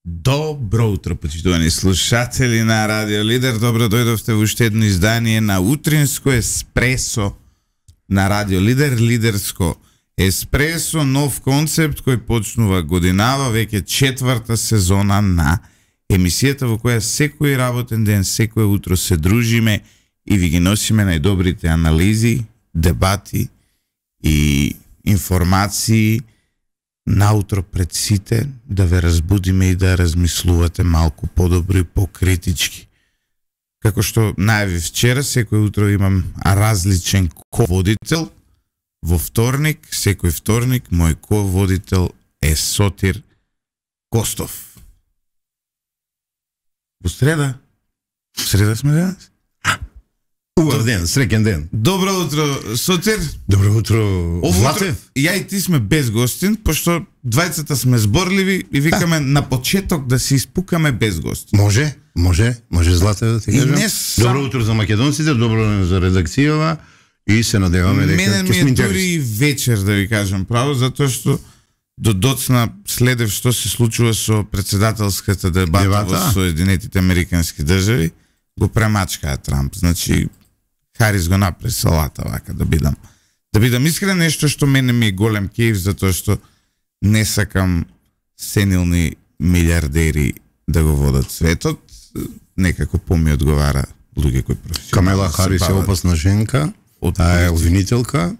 Добро утро, почитувани слушатели на Радио Лидер. Добро дојдовте во уште едно издание на Утринско еспресо на Радио Лидер. Лидерско еспресо, нов концепт кој почнува годинава, веќе четврта сезона на емисијата во која секој работен ден, секој утро се дружиме и ви ги носиме најдобрите анализи, дебати и информации наутро пред сите, да ве разбудиме и да размислувате малку подобро и покритички. Како што најавив вчера, секој утро имам различен ко-водител. Во вторник, секој вторник, мој ко-водител е Сотир Костов. Во среда сме денес? Убав ден, среќен ден. Добро утро, Сотир. Добро утро, Влатев. Ја и ти сме без гостин, пошто двајцата сме зборливи и викаме на почеток да се испукаме без гостин. Може Злате да ти кажам. Добро утро за македонците, добро за редакцијава и се надеваме дека ќе сме интересни. Мене ми е дури вечер да ви кажам право, затоа што до доцна следев што се случува со председателската дебата во Соединетите Американски држави, го премачкаа Трамп. Значи Харис го направи салата вака да бидам искрен, нешто што мене ми е голем кејф, затоа што не сакам сенилни милиардери да го водат светот, некако поми одговара луѓе кои професионално. Камела Харис е опасна женка, таа е обвинителка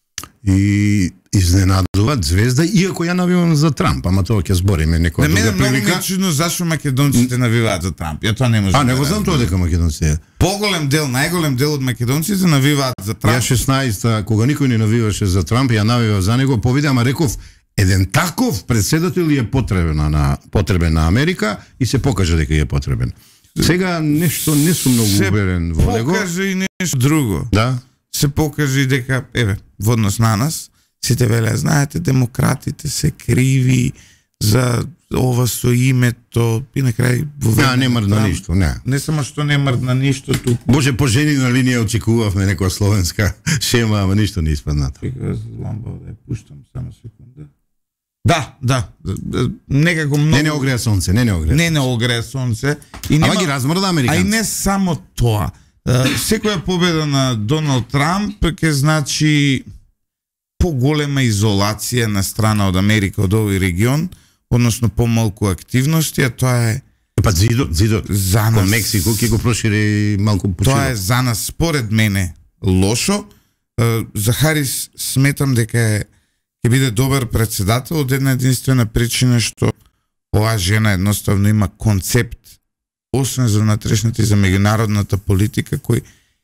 и изненадува звезда, иако ја навивам за Трамп, ама тоа ќе збориме некоја друга прилика. Многу ми е чудно зашто македонците навиваат за Трамп. Ја тоа не може. Не го знам тоа дека македонците. Најголем дел од македонците навиваат за Трамп. Ја 16-та, кога никој не навиваше за Трамп, ја навива за него, повеќе, ама реков, еден таков председател е потребен на Америка и се покажа дека е потребен. Сега нешто не сум многу уверен во него. Покаже и нешто друго. Да. Се покаже и дека, во однос на нас, сите веле, знаете, демократите се криви за ова со името и на крај не мрдна ништо, не. Не само што не мрдна ништо туку. Може по женина линија очекувавме некоја словенска шема, ама ништо не испаднато. Ламба да ја пуштам само секунда. Да. Некако многу Не огреа сонце. Не огреа сонце. Ама ги размрда американци. А и не само тоа. Секоја победа на Доналд Трамп ќе значи поголема изолација на страна од Америка од овој регион, односно помалку активности, а тоа е зидот за нас, кон Мексико ќе го прошири малку посилно. Тоа е за нас според мене лошо. За Харис сметам дека ќе биде добар председател од една единствена причина што оваа жена едноставно има концепт освен за внатрешната и за меѓународната политика, кој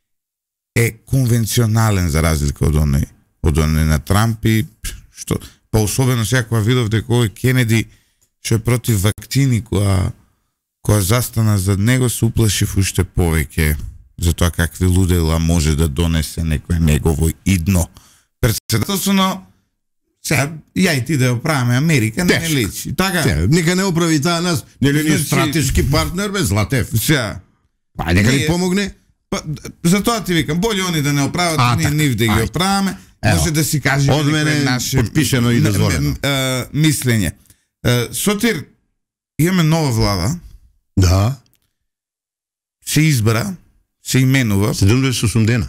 е конвенционален за разлика од оној на Трамп и што особено сега кога видов дека овој Кенеди што е против вакцини, која застана зад него, се уплашив уште повеќе за тоа какви лудела може да донесе некој негово идно председателство, но сега ја и ти да ја правиме Америка не личи. Така. Нека не оправи таа нас, нели ни стратешки партнер без Златев. Сега. Нека ни помогне. Затоа ти викам, боле они да не оправат, ние нив да ги оправиме. Може да си кажеме од мене наше подпишено и дозволено мислење. Сотир, имаме нова влада. Да. Се избра, се именува 78 дена.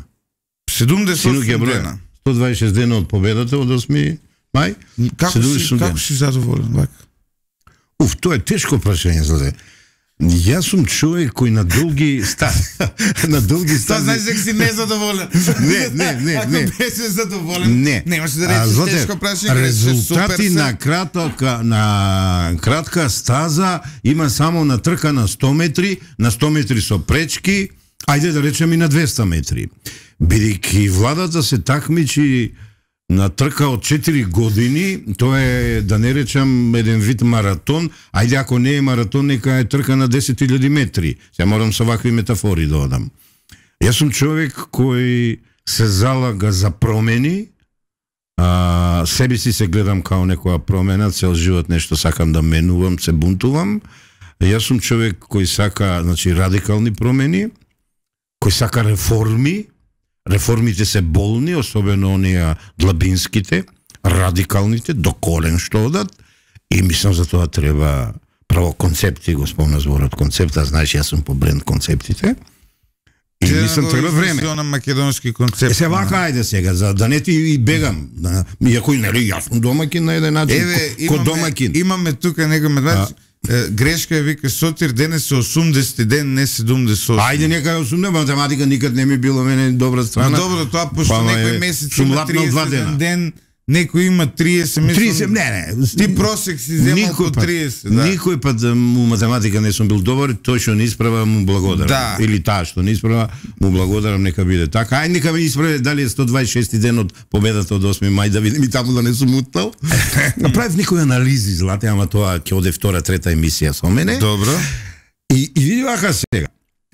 78 дена. 126 дена од победата од 8 мај. Како си задоволен вака? Тоа е тешко прашање, Злате. Јас сум човек кој на долги стази... Тоа знаеш дека си незадоволен. Не. Ако беше задоволен, немаше да речеш тешко прашање. Резултати на кратка стаза има само на трка на 100 метри, на 100 метри со пречки, ајде да речем и на 200 метри. Бидејќи владата се такмичи на трка од 4 години, тоа е, да не речам, еден вид маратон, ајде ако не е маратон, нека е трка на 10.000 метри. Сега морам со вакви метафори да одам. Јас сум човек кој се залага за промени, себе си се гледам као некоја промена, цел живот нешто сакам да менувам, се бунтувам. Јас сум човек кој сака, значи, радикални промени, кој сака реформи. Реформите се болни, особено оние длабинските, радикалните, до корен што одат, и мислам за тоа треба прво концепти, го спомна зборот концепта, знаеш, јас сум по бренд концептите. И мислам треба време. На македонски концепт. Се вака, ајде сега, за да не ти бегам. Иако нели јас сум домаќин на еден начин, ко домаќин. Имаме тука некој медвач. Грешка е, вика, Сотир денес е 80 ден, не 78. Ајде, нека е 80, математика никад не ми било мене добра страна. Добро, тоа пошто некој месец има 30 ден, некој има 30, мислам. 30, не. Ти просек си земал по 30, да. Никој пат му математика не сум бил добар, тој што не исправа му благодарам. Да. Или таа што не исправа му благодарам, нека биде така. Ајде, нека ме исправе дали е 126 ден од победата од 8 мај, да видим и таму да не сум утнал. Направив некои анализи, Злате, ама тоа ќе оде втора, трета емисија со мене. Добро. И види вака сега.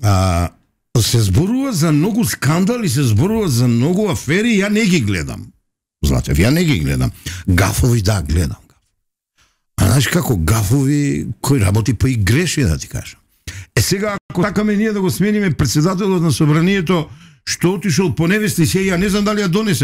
Се зборува за многу скандали, се зборува за многу афери, ја не ги гледам. Злате, ја не ги гледам. Гафови, да, гледам. А знаеш како, гафови, кој работи па и греши, да ти кажам. Сега, ако такаме ние да го смениме председателот на собранието, што отишол по невеста и се, ја не знам дали ја донесе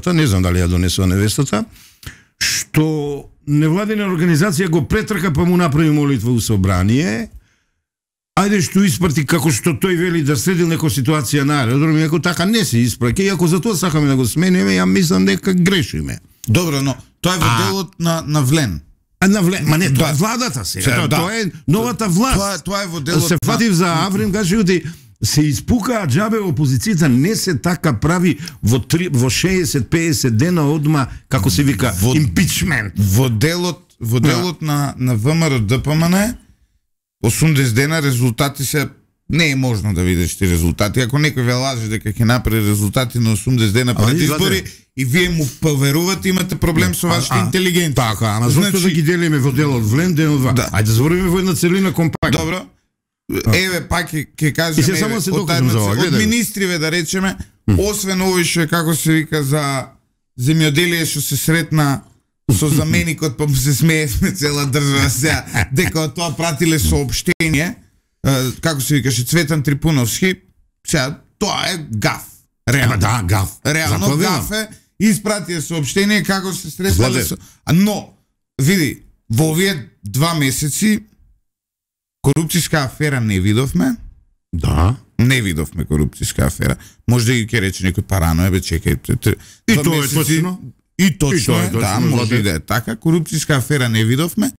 невестата, што невладина организација го претрка па му направи молитва у собрание, ајде што испрати како што тој вели да следил некоја ситуација на аеродром, ако така не се испраќа, и ако за тоа сакаме да го смениме, ја мислам дека грешиме. Добро, но тоа е во делот на Влен. На Влен, ма не, тоа е владата сега, тоа е новата власт. Тоа е во делот. Се фатив за Аврим, кажи јуди, се испукаа џабе опозицијата, не се така прави во 60-50 дена одма, како се вика, импичмент. Во делот на ВМРО ДПМН 80 дена резултати се не е можно да видиш ти резултати. Ако некој ве лаже дека ќе направи резултати на 80 дена пред избори и вие му поверувате, имате проблем со вашата интелигенција. Така, ама зошто да ги делиме во делот Влен, делот 2? Ајде да збориме во една целина компакт. Добро. Еве пак ќе кажеме од министриве да речеме, освен овој што е како се вика за земјоделие што се сретна со заменикот, па му се смеевме цела држава сега, дека од тоа пратиле соопштение, како се викаше, Цветан Трипуновски, сега тоа е гаф. Реално. Да, гаф. Реално гаф е, испратија соопштение како се сретнале со... Но, види, во овие 2 месеци корупцијска афера не видовме. Да. Не видовме корупцијска афера. Може да ги ќе рече некој парано, бе, чекај. И тоа е точно. И точно е, да, може да е така. Корупцијска афера не видовме.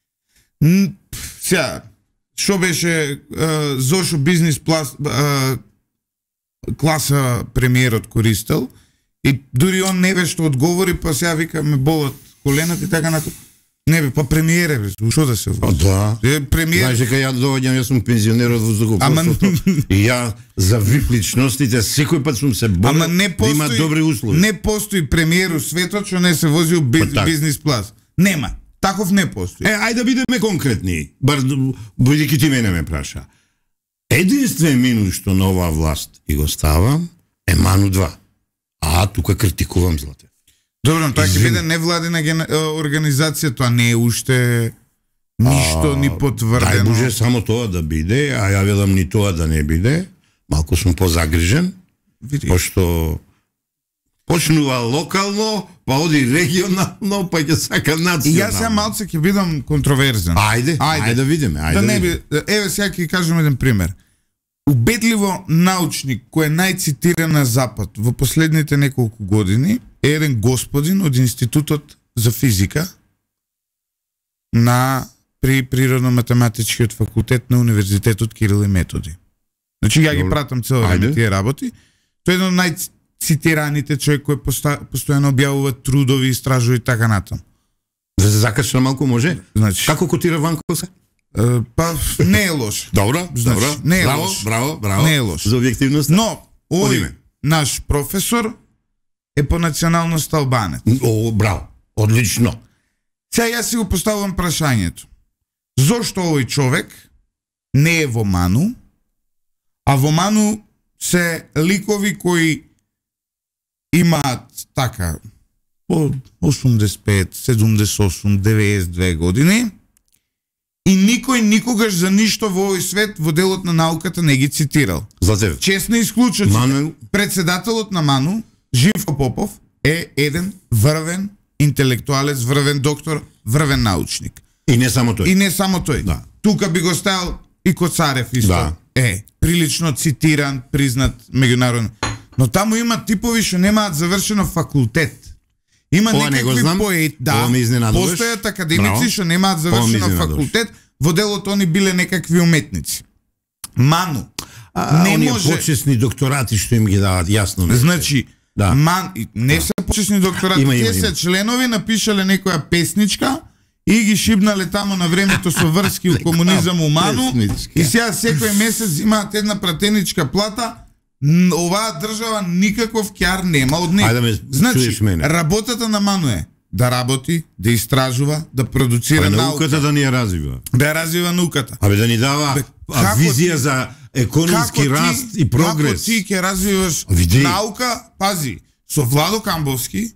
Сега, што беше зошо бизнес класа премиерот користел и дури он не беше што одговори, па сега вика ме болат колената и така натаму. Не бе, па премиере бе, што да се вози? Да. Премиер... Знаеш дека ја доаѓам, јас сум пензионер од воздухопловството. И ја за VIP личностите секој пат сум се борил да има добри услови. Не постои премиер у светот што не се вози у бизнес клас. Нема. Таков не постои. Ајде да бидеме конкретни. Бар бидејќи ти мене ме праша. Единствен минус што на оваа власт и го ставам е Ману 2. А тука критикувам, Злате. Добро, тоа ќе биде невладина организација, тоа не е уште ништо ни потврдено. Дај Боже само тоа да биде, а ја велам ни тоа да не биде. Малку сум позагрижен, пошто почнува локално, па оди регионално, па ќе сака национално. И јас сега малце ќе бидам контроверзен. Ајде да видиме. Да не би, еве сега ќе кажем еден пример. Убедливо научник кој е најцитиран на Запад во последните неколку години е еден господин од Институтот за физика при Природно-математичкиот факултет на Универзитетот Кирил и Методи. Значи ја ги пратам цело време тие работи. Тој е еден од најцитираните човек кој постојано објавува трудови, истражува и така натаму. Да се закача малку може? Значи, како котира Ванко се? Па не е лош. Добро, добро. Не е лош. Браво. Не е лош. За објективност. Но овој наш професор е по националност албанец. О, браво. Одлично. Сега јас си го поставувам прашањето. Зошто овој човек не е во Ману, а во Ману се ликови кои имаат така по 85, 78, 92 години и никој никогаш за ништо во овој свет во делот на науката не ги цитирал. Златев. Честно исклучоци. Председателот на Ману, Живко Попов, е еден врвен интелектуалец, врвен доктор, врвен научник. И не само тој. И не само тој. Да. Тука би го ставил и Коцарев исто. Да. Прилично цитиран, признат меѓународно. Но таму има типови што немаат завршено факултет. Има Ова не го некакви знам. поети, Ова ме изненадуваш. постојат академици Браво. што немаат Ова ме завршено изненадуваш. факултет, во делот они биле некакви уметници. Ману. Не оние може. почесни докторати што им ги дават, јасно. Не. Значи, Да. не се почесни докторати, Има, тие се има. членови напишале некоја песничка и ги шибнале тамо на времето со врски у комунизам у Ману песничка. и сега секој месец имаат една пратеничка плата. Оваа држава никаков кјар нема од неја. Ајде ме Значи, чуеш мене. работата на Ману е да работи, да истражува, да продуцира Па наука, науката да ни ја развива. да ја развива науката. Абе да ни дава како визија ти- за економски раст и прогрес. Како ти ќе развиваш Види. наука, пази, со Владо Камбовски,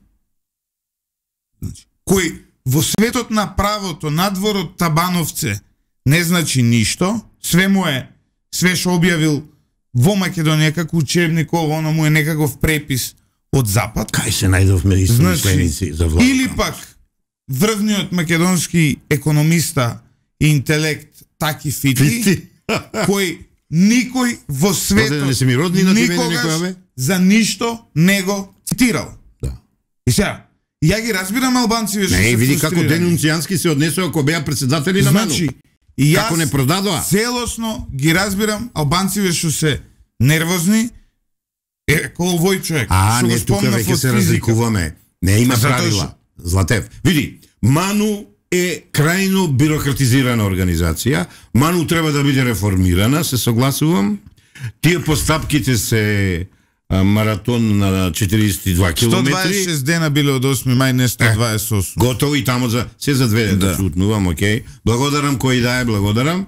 значи, кој во светот на правото, надвор од Табановце, не значи ништо, све што објавил во Македонија како учебник, оно му е некаков препис од Запад. Кај се најдовме истомисленици за влада? Или пак врвниот македонски економиста и интелект Таки Фити, кој никој во светот не се ми роднина, ти мене некоја, никогаш бе? за ништо не го цитирал. Да. И сега, ја ги разбирам албанци што Не, се види како фрустрирани. денунцијански се однесоа ако беа председатели на Значи, Ману. и Како не јас продадоа? целосно ги разбирам албанци што се нервозни, како овој човек. што го Не, тука спомнав веќе од се физика. разликуваме. Не има Затоа правила. Златев, види, Ману е крајно бирократизирана организација. Ману треба да биде реформирана, се согласувам. Тие постапките се маратон на 42 километри. 126 дена биле од 8 мај, не 128. Готово и тамо за се за 2 да шутнувам, окей. Благодарам кој да е, благодарам.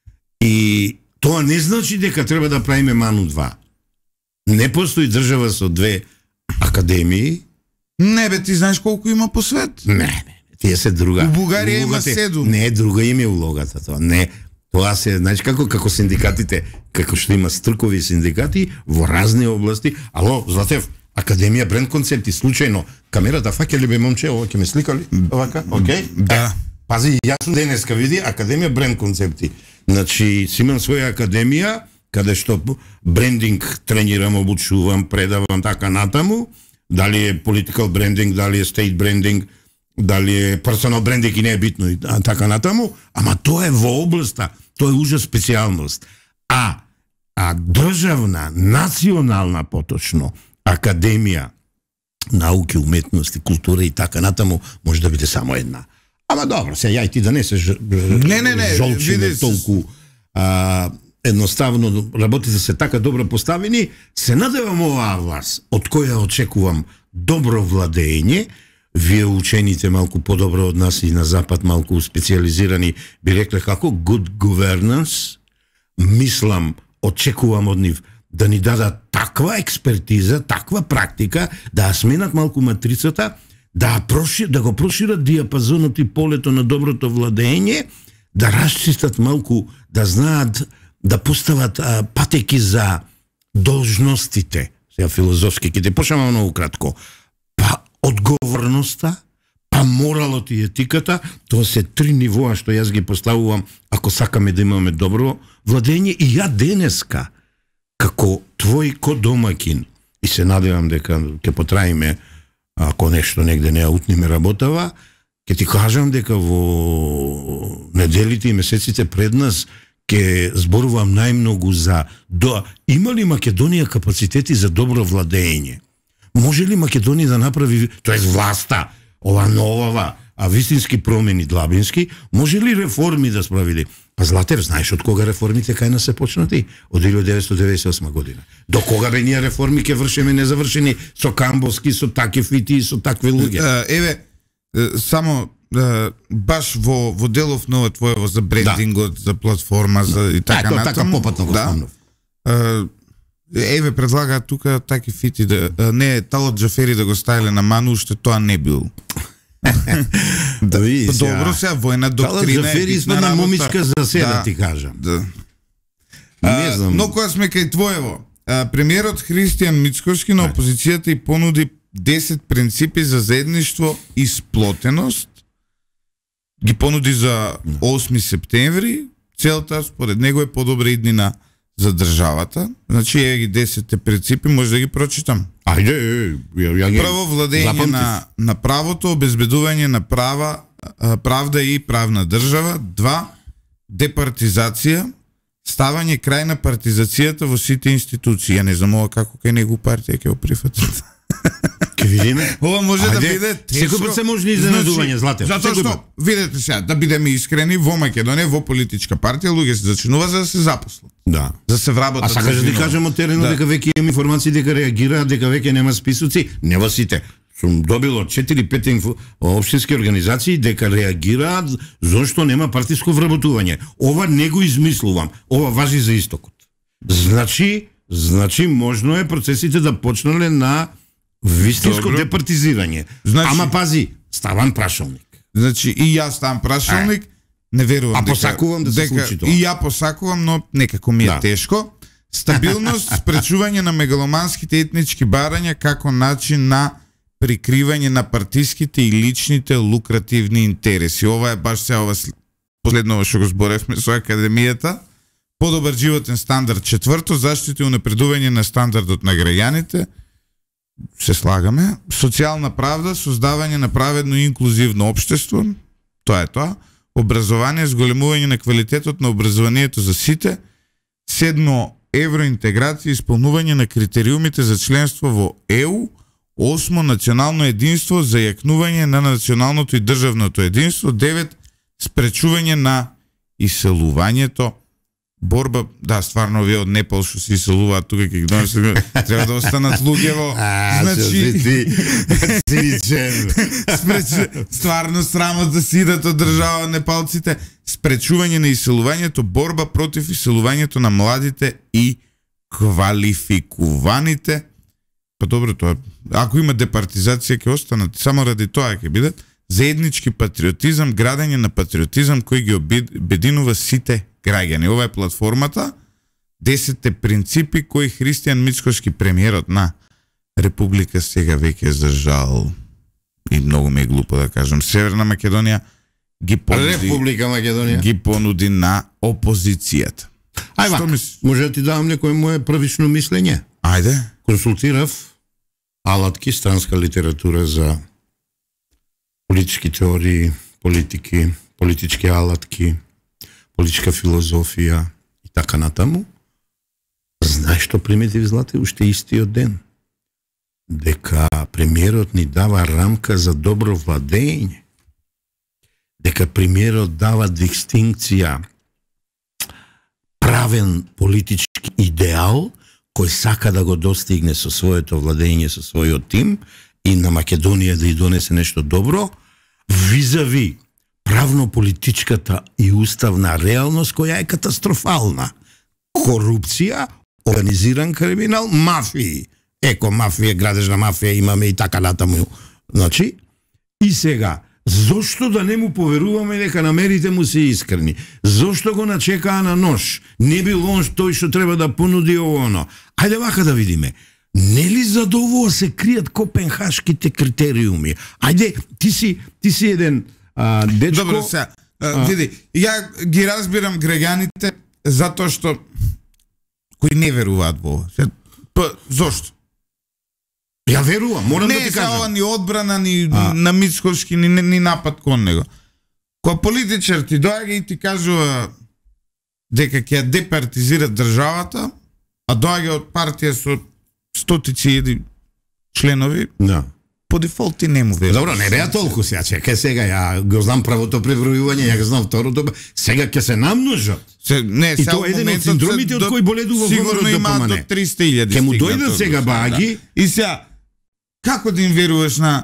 И тоа не значи дека треба да правиме Ману 2. Не постои држава со 2 академии. Не бе, ти знаеш колку има по свет? Не, тие се друга. У Бугарија има Улогата е- 7. Не, друга им е улогата тоа. Не, тоа се, знаеш како синдикатите, како што има стркови синдикати во разни области. Ало, Златев, Академија бренд концепти, случајно, камерата фаќа ли бе момче, ова ќе ме сликали? Овака, окей? Да. Пази, јас сум денеска, види, Академија бренд концепти. Значи, си имам своја академија, каде што брендинг тренирам, обучувам, предавам, така натаму. Дали е political branding, дали е state branding, дали е personal branding и не е битно, и така натаму. Ама тоа е во областа, тоа е ужа специјалност. А државна, национална поточно, академија, науки, уметности, култура и така натаму, може да биде само една. Ама добро, се ја и ти да не се Не, жолчиме види се. толку едноставно работите се така добро поставени, се надевам оваа власт, од која очекувам добро владење. Вие учените малку подобро од нас и на запад, малку специализирани, би рекле како good governance. Мислам, очекувам од нив да ни дадат таква експертиза, таква практика, да ја сменат малку матрицата, да го прошират диапазонот и полето на доброто владење, да расчистат малку, да знаат да постават патеки за должностите. Сега филозофски ќе те почнеме многу кратко. Па одговорноста, па моралот и етиката, тоа се 3 нивоа што јас ги поставувам ако сакаме да имаме добро владење. И ја денеска, како твој домакин, и се надевам дека ќе потраиме, ако нешто негде не ја утниме работава, ќе ти кажам дека во неделите и месеците пред нас ќе зборувам најмногу за има ли Македонија капацитети за добро владење? Може ли Македонија да направи, тоест власта, ова новава, вистински промени длабински, може ли реформи да справили? Па Златев, знаеш од кога реформите кај нас се почнати? Од 1998 година. До кога бе ние реформи ќе вршиме незавршени со Камбовски, со Таки Фити и со такви луѓе? Еве, само баш во делов на ова твоево за брендингот, за платформа, за и така натаму. Така попатно го спомнав. Еве предлагаат тука Таки Фити не Талат Джафери да го ставиле на Ману, уште тоа не бил. Добро, сега војна доктрина е Джафери битна на работа. момичка за се да ти кажам. Не знам. Но кога сме кај твоево, премиерот Христијан Мицкоски на опозицијата и понуди 10 принципи за заедништво и сплотеност, ги понуди за 8 септември. Целта според него е по-добра иднина за државата. Значи е ги 10 принципи, може да ги прочитам. Ајде, ја ги... Прво, владење на правото, обезбедување на правда и правна држава. 2. Департизација, ставање крај на партизацијата во сите институции. Ја не знам ова како кај него партија ќе го прифатат. Ке видиме. Ова може да биде тешко. Секој пат се можни изненадување, Злате. Затоа што, видете сега, да бидеме искрени, во Македонија, во политичка партија, луѓе се зачинува за да се запослат. Да. За да се вработат. А сакаш да ти кажем од теренот дека веќе има информации дека реагираат, дека веќе нема списоци? Не во сите. Сум добил од 4-5 општински организации дека реагираат зошто нема партиско вработување. Ова не го измислувам. Ова важи за истокот. Значи можно е процесите да почнале на вистинско департизирање. Ама пази, ставам прашалник. Значи и јас ставам прашалник, не верувам дека... посакувам да се случи тоа. И ја посакувам, но некако ми е тешко. Стабилност, спречување на мегаломанските етнички барања како начин на прикривање на партиските и личните лукративни интереси. Ова е баш се ова последново што го зборевме со академијата. Подобар животен стандард. 4. Заштита и унапредување на стандардот на граѓаните. Се слагаме. Социјална правда, создавање на праведно и инклузивно општество. Тоа е тоа. Образование, зголемување на квалитетот на образованието за сите. 7. Евроинтеграција, исполнување на критериумите за членство во ЕУ. 8. Национално единство, зајакнување на националното и државното единство. 9. Спречување на иселувањето. Борба, да, стварно овие од Непал што се иселуваат тука ќе ги донесат, треба да останат луѓе во... Значи... Стварно срамот да си идат од држава непалците. Спречување на иселувањето, борба против иселувањето на младите и квалификуваните. Па добро тоа. Ако има департизација ќе останат, само ради тоа ќе бидат. Заеднички патриотизам, градење на патриотизам кој ги обединува сите граѓани. Ова е платформата, 10 принципи кои Христијан Мицкошки, премиерот на Република сега веќе за жал и многу ми е глупо да кажам, Северна Македонија ги понуди, Република Македонија ги понуди на опозицијата. Ајде, може да ти давам некој мое првично мислење? Ајде. Консултирав алатки, странска литература за политички теории, политики, политички алатки, политичка филозофија и така натаму. Знаеш што приметив, Злате, уште истиот ден? Дека премиерот ни дава рамка за добро владење. Дека премиерот дава дистинкција правен политички идеал кој сака да го достигне со своето владење, со својот тим и на Македонија да ја донесе нешто добро, визави правно-политичката и уставна реалност која е катастрофална. Корупција, организиран криминал, мафии. Еко-мафија, градежна мафија имаме и така натаму. Значи, и сега, зошто да не му поверуваме дека намерите му се искрени? Зошто го начекаа на нож? Не бил он тој што треба да понуди оно. Ајде вака да видиме. Нели за ово се кријат копенхашките критериуми? Ајде, ти си еден дечко... Добро, сега, види, ја ги разбирам граѓаните затоа што кои не веруваат во ова. Зошто? Ја верувам, морам да ти кажам. Не е ни одбрана, ни на Мицкошки, ни напад кон него. Кога политичар ти доаѓа и ти кажува дека ќе департизира државата, а доаѓа од партија со стотици членови, да. По дефолт ти не му веруваш. Добро, не беа толку сега, чекај сега, ја го знам правото пребројување, ја го знам второто, сега ќе се намножат. И тоа е еден од синдромите од кој боледува говорот да помане. До 300.000. Ке му дојдат сега баги. И сега, како да им веруваш на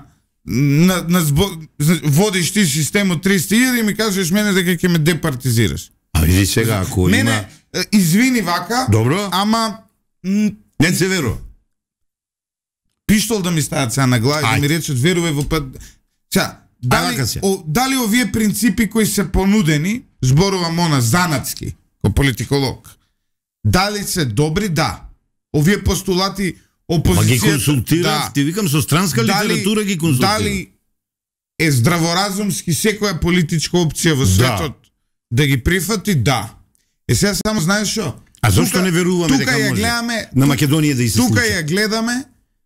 водиш ти систем од 300.000 и ми кажеш мене дека ќе ме департизираш. А види сега, ако има... Мене, извини вака, добро, ама... Не се верува. Пиштол да ми стават сега на глава и да ми речат верувај во пат... Сега, дали овие принципи кои се понудени, зборувам она занатски, ко политиколог, дали се добри? Да. Овие постулати опозицијата... Ма ги консултирав, ти викам со странска литература ги консултирав. Дали е здраворазумски секоја политичка опција во светот да ги прифати, да. Сега само знаеш што? А зошто не веруваме дека може гледаме, на Македонија да и се случи? Тука ја гледаме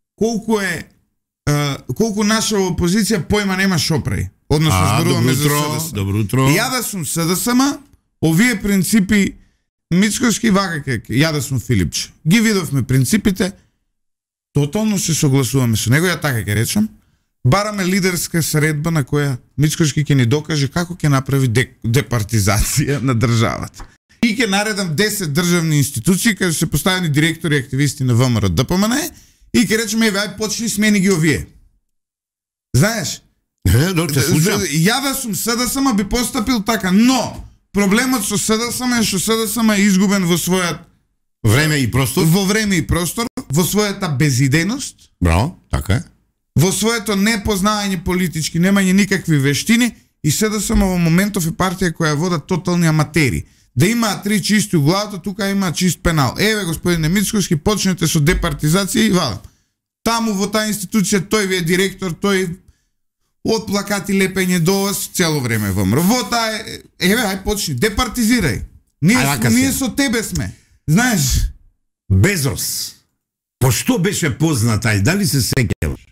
колку наша опозиција појма нема шо прави. Односно зборуваме за СДСМ. Добро утро. Ја да сум СДСМ, овие принципи Мицкоски вака ја да сум Филипче. Ги видовме принципите, тотално се согласуваме со него, ја така ќе речам. Бараме лидерска средба на која Мицкоски ќе ни докаже како ќе направи департизација на државата. И ќе наредам 10 државни институции каде се поставени директори и активисти на ВМРО ДПМН и ќе речеме ај почни смени ги овие. Знаеш? Ја да сум СДСМ би постапил така, но проблемот со СДСМ е што СДСМ е изгубен во својот време и простор. Во време и простор, во својата безидејност. Браво, така е. Во своето непознавање политички, немање никакви вештини и СДСМ во моментов е партија која вода тотални аматери. Да има 3 чисти у главата, тука има чист пенал. Еве, господине Мицкоски, почнете со департизација и вала. Таму во таа институција тој ви е директор, тој од плакати лепење до вас цело време ВМРО. Во таа еве, ај почни, департизирај. Ние со тебе сме. Знаеш, Безос. По што беше познат ај, дали се сеќаваш?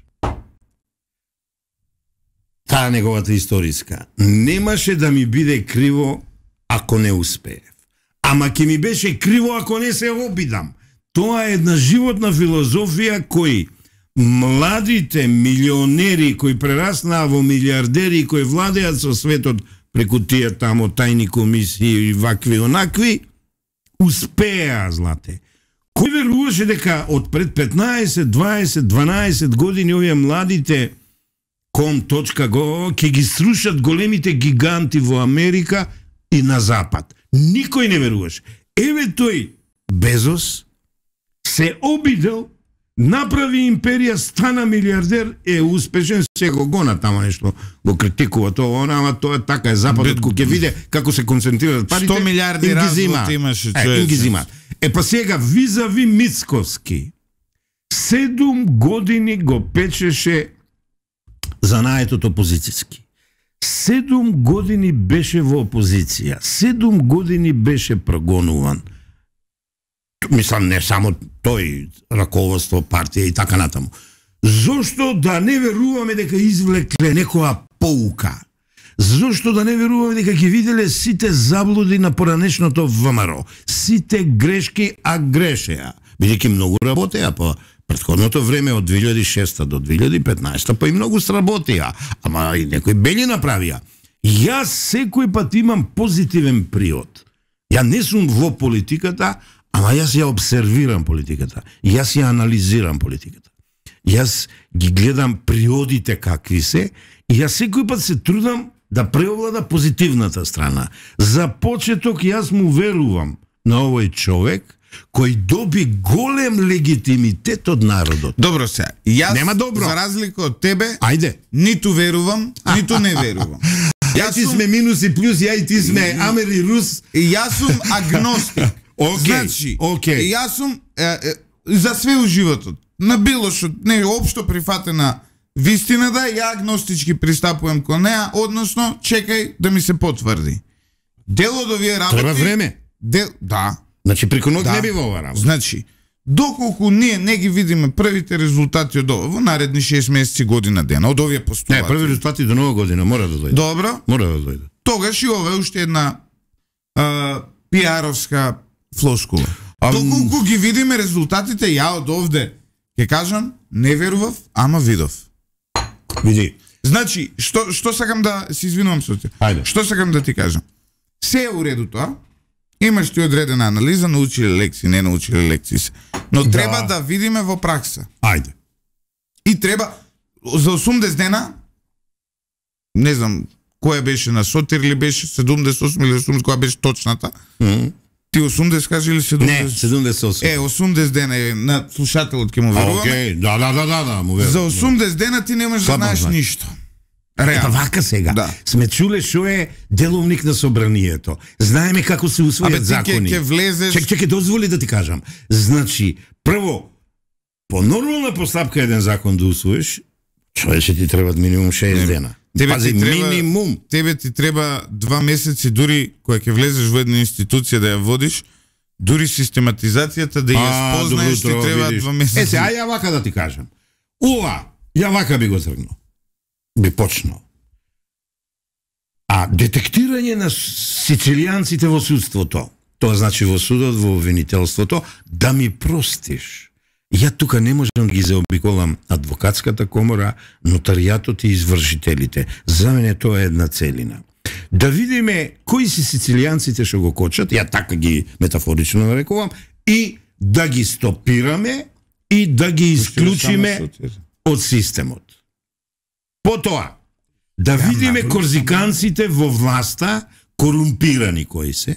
Таа неговата историска. Немаше да ми биде криво ако не успеев. Ама ќе ми беше криво ако не се обидам. Тоа е една животна филозофија кој младите милионери кои прераснаа во милиардери кои владеат со светот преку тие тамо тајни комисии и вакви онакви, успеа, злате. Кој веруваше дека од пред 15, 20, 12 години овие младите com.go ќе ги срушат големите гиганти во Америка и на Запад? Никој не веруваше. Еве тој Безос се обидел, направи империја, стана милиардер, е успешен, се го гона тамо нешто, го критикува тоа, ама тоа е така, е Западот кој ќе види како се концентрираат парите. 100 милиарди развод имаше човек. Па сега визави Мицкоски 7 години го печеше занаетот опозицијски. 7 години беше во опозиција. 7 години беше прогонуван. Мислам, не само тој, раководство, партија и така натаму. Зошто да не веруваме дека извлекле некоја поука? Зошто да не веруваме дека ги виделе сите заблуди на поранешното ВМРО? Сите грешки, а грешеа. Бидејќи многу работеа по претходното време од 2006 до 2015, па и многу сработеа, ама и некои бели направија. Јас секој пат имам позитивен приод. Ја не сум во политиката, ама јас ја обсервирам политиката. Јас ја анализирам политиката. Јас ги гледам приодите какви се и јас секој пат се трудам да преовлада позитивната страна. За почеток јас му верувам на овој човек кој доби голем легитимитет од народот. Добро се. Јас, нема добро. За разлика од тебе, ајде, ниту верувам, ниту не верувам. Јас ти сме минус и плюс, ја и ти сме Амер и Рус. И јас сум агностик. Значи, јас сум за све у животот. На било што не општо прифатена вистината, ја агностички пристапувам кон неа, односно чекај да ми се потврди. Дел од овие работи треба време. Да. Значи преку ноќ не бива ова работа. Значи, доколку ние не ги видиме првите резултати од ова во наредни 6 месеци, година дена од овие постулати. Не, први резултати до нова година мора да дојде. Добро. Мора да дојде. Тогаш и ова е уште една пиаровска флоскула. Доколку ги видиме резултатите, ја од овде ќе кажам, не верував, ама видов. Види. Значи, што сакам да се извинувам со те? Ајде. Што сакам да ти кажам? Се е уреду тоа. Имаш ти одредена анализа, научиле лекции, не научиле лекции се. Но треба да видиме во пракса. Ајде. И треба за 80 дена, не знам која беше на Сотир или беше 78 или 80, која беше точната. Ти 80 кажи или 70? Не, 78. 80 дена е на слушателот ќе му веруваме. Окей, да, му верувам. За 80 дена ти немаш да знаеш ништо. Ето вака сега. Да. Сме чуле што е деловник на собранието. Знаеме како се усвојат закони. Ќе влезеш. Чекај, дозволи да ти кажам. Значи, прво, по нормална постапка еден закон да усвоиш, човече ти требат минимум 6 дена. Пази, минимум. Тебе ти треба 2 месеци, дури кога ќе влезеш во една институција да ја водиш, дури систематизацијата да ја спознаеш, ти треба 2 месеци. Ја вака да ти кажам. Ја вака би го тргнал. Би почнал. Детектирање на сицилијанците во судството, тоа значи во судот, во обвинителството, да ми простиш. Ја тука не можам да ги заобиколам адвокатската комора, нотаријатот и извршителите. За мене тоа е една целина. Да видиме кои си сицилијанците што го кочат, ја така ги метафорично нарекувам, и да ги стопираме и да ги исклучиме од системот. Потоа, да видиме корзиканците во власта, корумпирани кои се,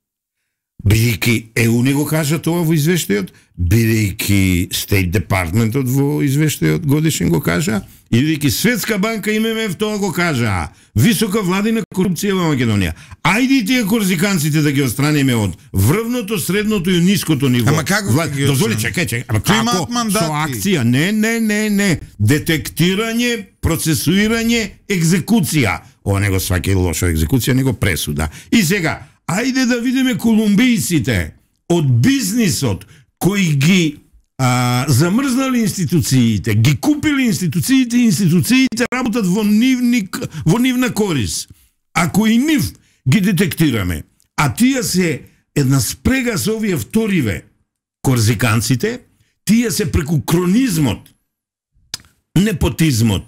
бидејќи ЕУ не го кажа тоа во извештајот, бидејќи State Departmentот во извештајот годишен го кажа, и бидејќи Светска банка и ММФ тоа го кажа. Висока владина корупција во Македонија. Ајде и тие корзиканците да ги отстраниме од врвното, средното и ниското ниво. Ама како ги дозволи, чекај. Ама како? Со акција. Не. Детектирање, процесуирање, екзекуција. Ова не го сваќа лошо екзекуција, него пресуда. И сега, ајде да видиме колумбијците од бизнисот кои ги замрзнали институциите, ги купили институциите и институциите работат во нивна корис. Ако и нив ги детектираме, а тие се една спрега со овие вториве корзиканците, тие се преку кронизмот, непотизмот,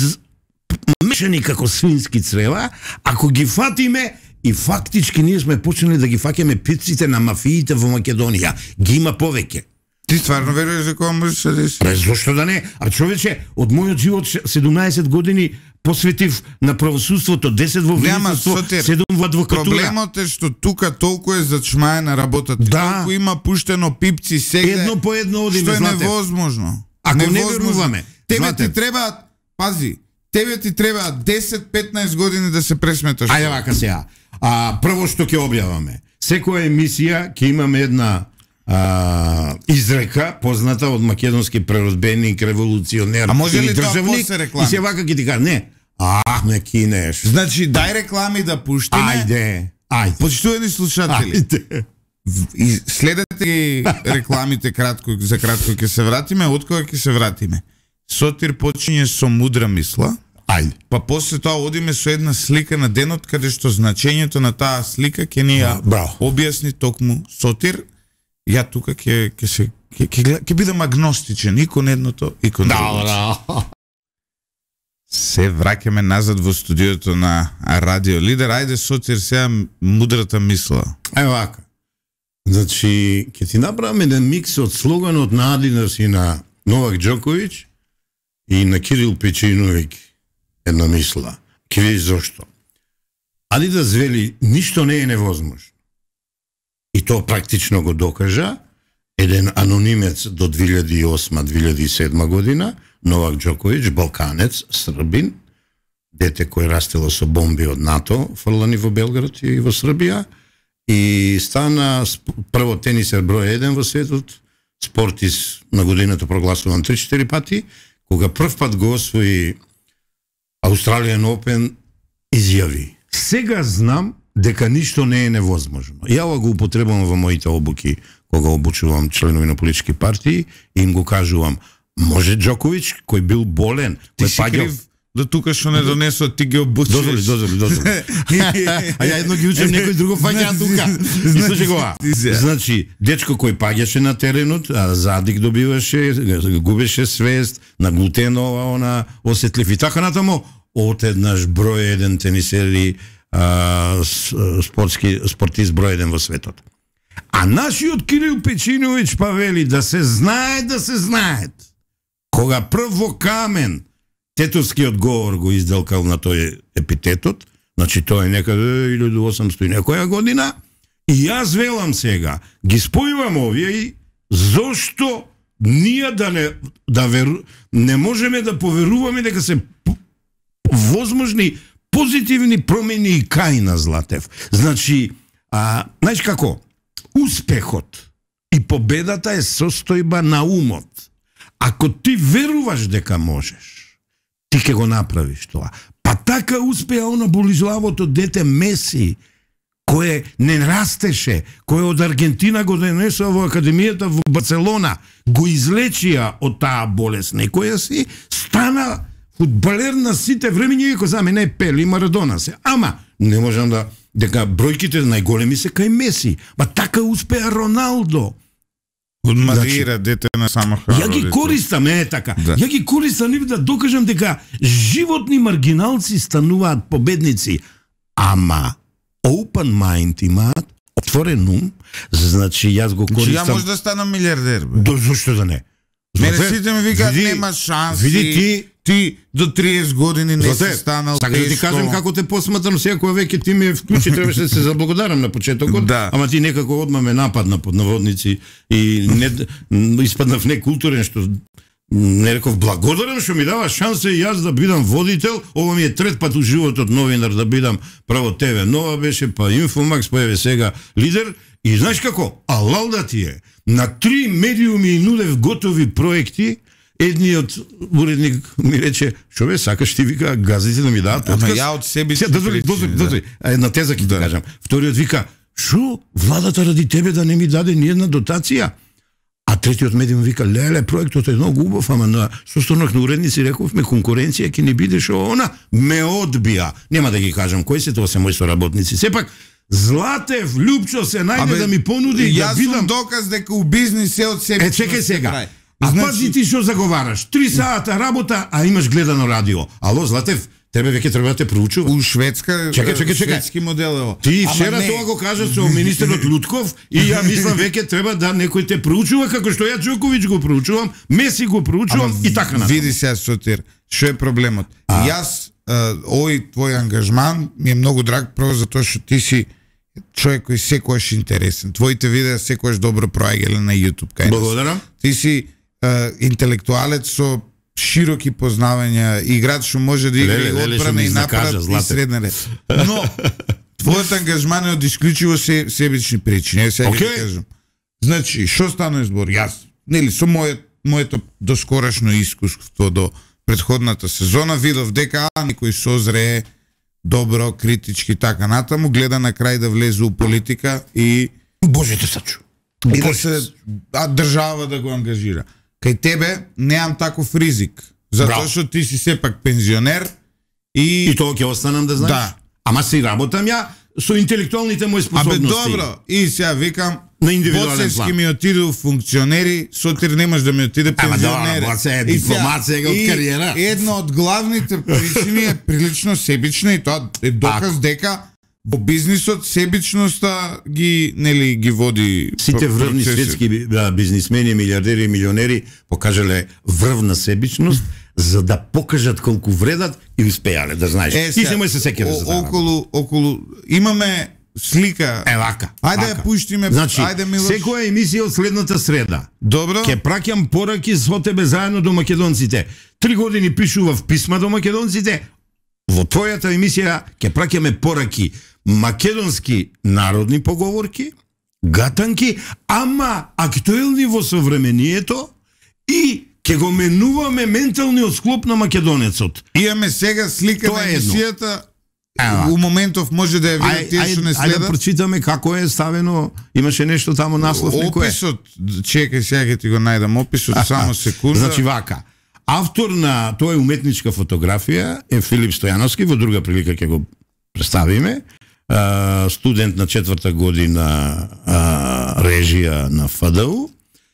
мешани како свински црева, ако ги фатиме, и фактички ние сме почнали да ги фаќаме пиците на мафиите во Македонија. Ги има повеќе. Ти стварно веруваш дека можеш да деси? Зошто да не? Човече, од мојот живот 17 години посветив на правосудството, 10 во вредителство, 7 во адвокатура. Проблемот е што тука толку е зачмаена работата. Толку има пуштено пипци сега. Едно по едно одиме, Злате. Што е невозможно. Ако не веруваме. Тебе ти треба, пази, тебе ти треба 10-15 години да се пресметаш. Ајде вака сега. Прво што ќе објаваме. Секоја емисија ќе имаме една изрека позната од македонски преродбеник, револуционер или државник, и се вака ќе ти кажа, не, ме кинеш. Значи, дај реклами да пуштиме. Ајде. Почитувани слушатели. И следете ги рекламите за кратко ќе се вратиме, откога ќе се вратиме. Сотир почиње со мудра мисла. Ајде. Па после тоа одиме со една слика на денот, каде што значењето на таа слика ќе ни ја објасни токму Сотир. Ја тука ќе бидам агностичен, и кон едното, и кон другото. Се враќаме назад во студиото на Радио Лидер. Ајде, Сотир, сега мудрата мисла. Вака. Значи, ќе ти направам еден микс од слоганот на Адидас и на Новак Џоковиќ и на Кирил Печиновиќ. Една мисла. Ке видиш зошто. Адидас вели, ништо не е невозможно. И тоа практично го докажа еден анонимец до 2008-2007 година, Новак Џоковиќ, балканец, србин, дете кој растело со бомби од НАТО, фрлани во Белград и во Србија, и стана прво тенисер број 1 во светот, спортист на годината прогласуван 3-4 пати, кога прв пат го освои Australian Open, изјави: сега знам дека ништо не е невозможно. Ја го употребувам во моите обуки кога обучувам членови на политички партии и им го кажувам: може Џоковиќ, кој бил болен, ти си крив до тука што не донесо, ти ги обучиш. Дозволи. А ја едно ги учам, некој друго фаќа тука. И слушај го. Значи, дечко кој паѓаше на теренот, задик добиваше, губеше свест, на глутенова, она осетлив и така натаму, одеднаш број 1 тенисери, спортист број 1 во светот. А нашиот Кирил Печиновиќ па вели да се знаат. Кога прв во Камен тетовскиот говор го изделкал на тој епитетот, значи тоа е некаде 1800 и некоја година, и јас велам сега, ги спојувам овие и зошто ние не можеме да поверуваме дека се возможни позитивни промени и кај на Златев. Значи, знаеш како, успехот и победата е состојба на умот. Ако ти веруваш дека можеш, ти ќе го направиш тоа. Па така успеа она болизлавото дете Меси, кое не растеше, кое од Аргентина го донесува во академијата во Барселона, го излечија од таа болест некоја си, стана фудбалер на сите времења, иако за мене е Пеле и Марадона се. Ама не можам да дека бројките најголеми се кај Меси. Ма така успеа Роналдо. Од Мадира, дете на само храбро. Ја ги користам, така. Да. Ја ги користам да докажам дека животни маргиналци стануваат победници. Ама open mind имаат, отворен ум, значи јас го користам. Ја може да станам милиардер, бе. Зошто да не? Мене сите ми викаат нема шанси. Види ти до 30 години не си станал Сакаш да ти кажам како те посматрам сега кога веќе ти ми вклучи, требаше да се заблагодарам на почетокот, да. Ама ти некако одма ме нападна под наводници и не испаднав некултурен, што не реков благодарам што ми дава шанса и јас да бидам водител. Ова ми е трет пат у животот новинар да бидам право ТВ Нова беше, па Инфомакс, па еве сега Лидер. И знаеш како? Алал да ти е. На 3 медиуми нудев готови проекти. Едниот уредник ми рече: "Шо бе, сакаш ти, вика, газите да ми дадат подкаст?" Ама ја од себе си. Дозволи. Една теза ќе ти кажам. Вториот вика: "Шо, владата ради тебе да не ми даде ни една дотација?" А третиот медиум вика: "Леле, проектот е многу убав, ама на состанок на уредници рековме конкуренција ќе ни биде шо она ме одбија." Нема да ги кажам кои се, тоа се мои соработници. Сепак Златев, Лјупчо се најде да ми понуди да бидам. Јас сум доказ дека у бизнис се од себе. Чекај сега. А пази ти што заговараш? 3 сата работа, а имаш гледано радио. Ало, Златев, тебе веќе треба да те проучува. У Шведска, чекај. шведски модел. Ти вчера тоа го кажа со министерот Лутков и ја мислам веќе треба да некој те проучува како што ја Джоковиќ го проучувам, Меси го проучувам и така натаму. Види сега, Сотир, што е проблемот. Јас овој твој ангажман ми е многу драг, прво затоа што ти си човек кој секогаш интересен. Твоите видеа секогаш добро проаѓале на YouTube кај нас. Благодарам. Ти си интелектуалец со широки познавања, играч што може да игра и одбрана и напад и средна ред. Но твојот ангажман е од исклучиво себични причини. Сега ќе кажам. Значи, што стана збор? Јас, нели, со моето доскорашно искуство до претходната сезона видов дека некој созрее добро, критички, така натаму, гледа на крај да влезе у политика и Боже те сачу. И да се држава да го ангажира. Кај тебе неам таков ризик, затоа што ти си сепак пензионер и тоа ќе останам да знаеш. Да. Ама си работам ја со интелектуалните мои способности. Добро, и сега викам на индивидуален план. Боцевски ми отиду функционери, Сотир немаш да ми отиде пензионери. Ама да, дипломација од кариера. Една од главните причини е прилично себична и тоа е доказ дека во бизнисот себичноста ги води. Сите врвни светски бизнисмени, милиардери и милионери покажале врвна себичност за да покажат колку вредат и успеале, да знаеш. Ти се мој се сеќаваш за тоа. Околу имаме слика. Вака. Ајде ја пуштиме. Значи, ајде Милош. секоја емисија од следната среда. Добро. Ке праќам пораки со тебе заедно до македонците. 3 години пишував писма до македонците. Во твојата емисија ќе праќаме пораки македонски народни поговорки, гатанки, ама актуелни во современието и ќе го менуваме менталниот склоп на македонецот. Имаме сега слика на емисијата. У моментов може да ја видат тие што не следат. Ајде да прочитаме како е ставено. Имаше нешто таму наслов некој. Описот, чекај сега ќе ти го најдам описот, само секунда. Значи вака. Автор на тоа е уметничка фотографија е Филип Стојановски, во друга прилика ќе го представиме. Студент на 4-та година режија на ФДУ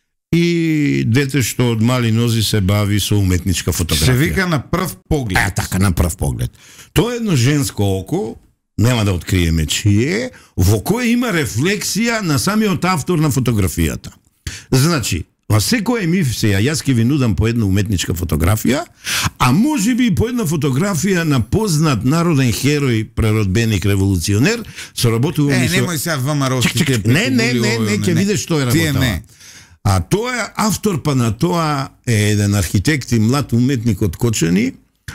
и дете што од мали нози се бави со уметничка фотографија. Се вика На прв поглед. Така, На прв поглед. Тоа е едно женско око, нема да откриеме чие, во кое има рефлексија на самиот автор на фотографијата. Значи, во секоја емисија јас ќе ви нудам по една уметничка фотографија, а можеби и по една фотографија на познат народен херој, преродбеник, револуционер, соработуваме со... Немој сега ВМРО-ските. Не, ќе видиш што е работава. А тоа е автор, па на тоа е еден архитект и млад уметник од Кочани,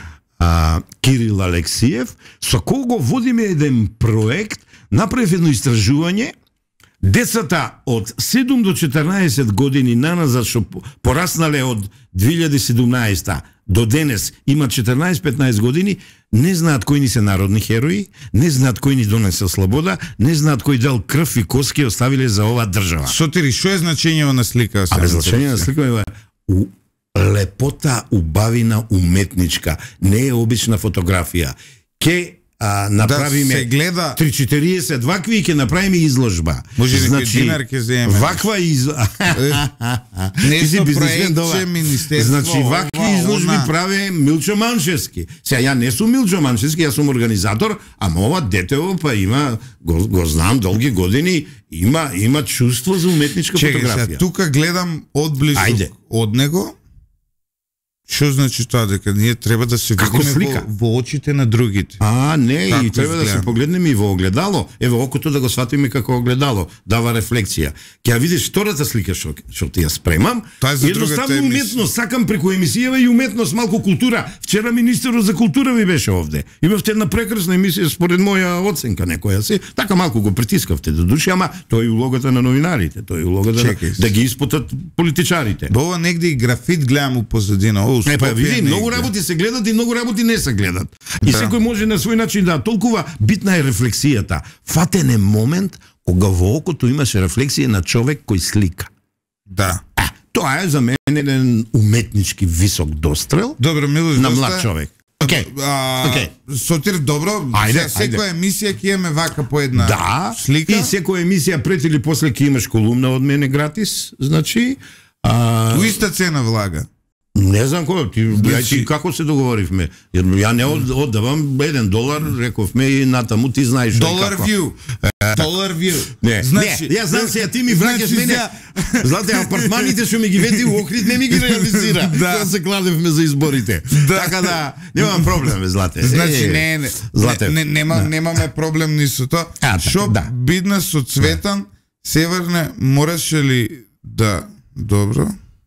Кирил Алексиев, со кого водиме еден проект, направив едно истражување Децата од 7 до 14 години наназад што пораснале од 2017 до денес имат 14-15 години, не знаат кои ни се народни херои, не знаат кои ни донесе слобода, не знаат кој дал крв и коски оставиле за оваа држава. Сотири, што е значењето на слика? Значење на слика е лепота, убавина уметничка, не е обична фотографија. Ке направиме да се гледа 3-40 вакви и ќе направиме изложба. Може некој динар ќе земе. Ваква Нешто проектче министерство. Значи вакви изложби прави Милчо Манчевски. Сега ја не сум Милчо Манчевски, јас сум организатор, ама ова детево па има го знам долги години, има чувство за уметничка фотографија. Тука гледам одблизу од него. Што значи тоа, дека ние треба да се видиме во очите на другите? Не, и треба да се погледнеме и во огледало. Ево окото да го сватиме како огледало, дава рефлексија. Ќе ја видиш втората слика што ти ја спремам. Едноставно уметност, сакам преку емисијава и уметност, малку култура. Вчера министерот за култура ми беше овде. Имавте една прекрасна емисија според моја оценка некоја се. Така малку го притискавте до души, ама тоа е улогата на новинарите, тоа е улогата да ги испотат политичарите. Ова негде и графит гледам у позадина. Види, многу работи се гледат и многу работи не се гледат. И секој може на свој начин да толкова битна е рефлексијата. Фатен е момент кога во окото имаше рефлексија на човек кој слика. Да. Тоа е за мене еден уметнички висок дострел. Добро, Милош, на млад човек. Сотир, добро, секоја емисија ќе имаме вака по една слика. И секоја емисија пред или после ќе имаш колумна од мене гратис, значи у иста цена влага. Не знам кој, како се договоривме? Ја не оддавам $1, рековме и натаму ти знаеш $view. Не, ја знам се, ти ми враќаш мене. Злате, апартманите што ми ги вети у Охрид не ми ги реализира. Да се кладевме за изборите. Така да, немам проблем, Злате. Значи, немаме проблем ни со тоа. Шо бидна со Цветан, Северне, мораше ли да... Добро.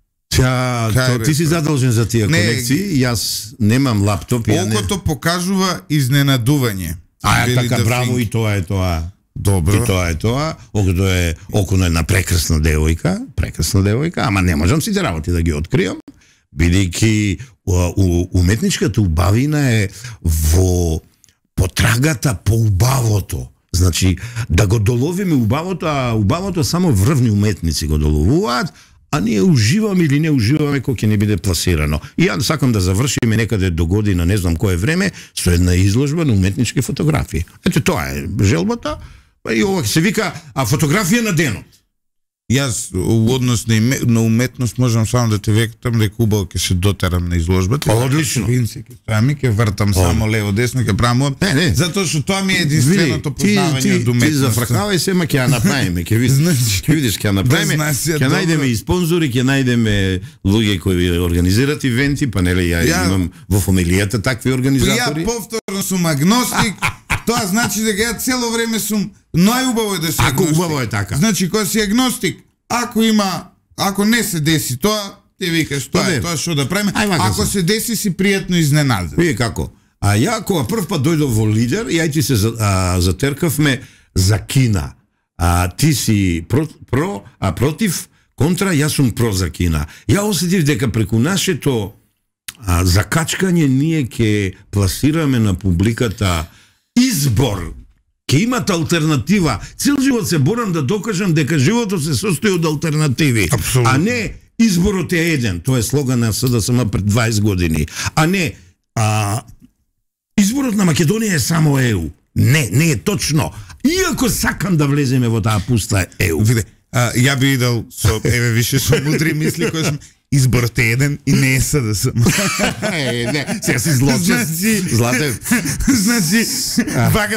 Ти си задолжен за тие колекции, јас немам лаптоп. Окото покажува изненадување. Така, браво, и тоа е тоа. Добро. И тоа е тоа. Окото е на прекрасна девојка, ама не можам сите работи да ги откријам, бидејќи уметничката убавина е во потрагата по убавото. Значи, да го доловиме убавото, а убавото само врвни уметници го доловуваат, а ние уживаме или не уживаме кој ќе не биде пласирано. И ја сакам да завршиме некаде до година, не знам кое време, со една изложба на уметнички фотографии. Ето тоа е желбата, и ова се вика фотографија на денот. Јас во однос на уметност можам само да те векатам дека убаво ќе се дотерам на изложбата. Одлично. Ами ќе вртам само лево десно, ќе правам. Затоа што тоа ми е единственото познавање од уметност. Ти зафркавај се, ма ќе ја направиме, ќе видиш, ќе ја направиме. Ќе најдеме и спонзори, ќе најдеме луѓе кои организираат ивенти, па нели ја имам во фамилијата такви организатори. Ја повторно сум агностик. Тоа значи дека ја цело време сум најубаво е да се агностик. Ако убаво е така. Значи кога си агностик, ако не се деси тоа, ти викаш тоа што да правиме. Ако се деси си пријатно изненаден. Види како. А ја кога прв пат дојдов во Лидер, ја ти се затеркавме за Кина. Ти си против, контра, јас сум про за Кина. Ја осетив дека преку нашето закачкање ние ќе пласираме на публиката избор. Ке имат алтернатива. Цел живот се борам да докажам дека животот се состои од алтернативи. Абсолютно. А не изборот е еден. Тоа е слоган на СДСМ пред 20 години. А не изборот на Македонија е само ЕУ. Не е точно. Иако сакам да влеземе во таа пуста ЕУ. Виде, ја би идал со више со мудри мисли кои сум изборот е еден и не е СДСМ. Не, сега си злочест. Злате. Значи, вака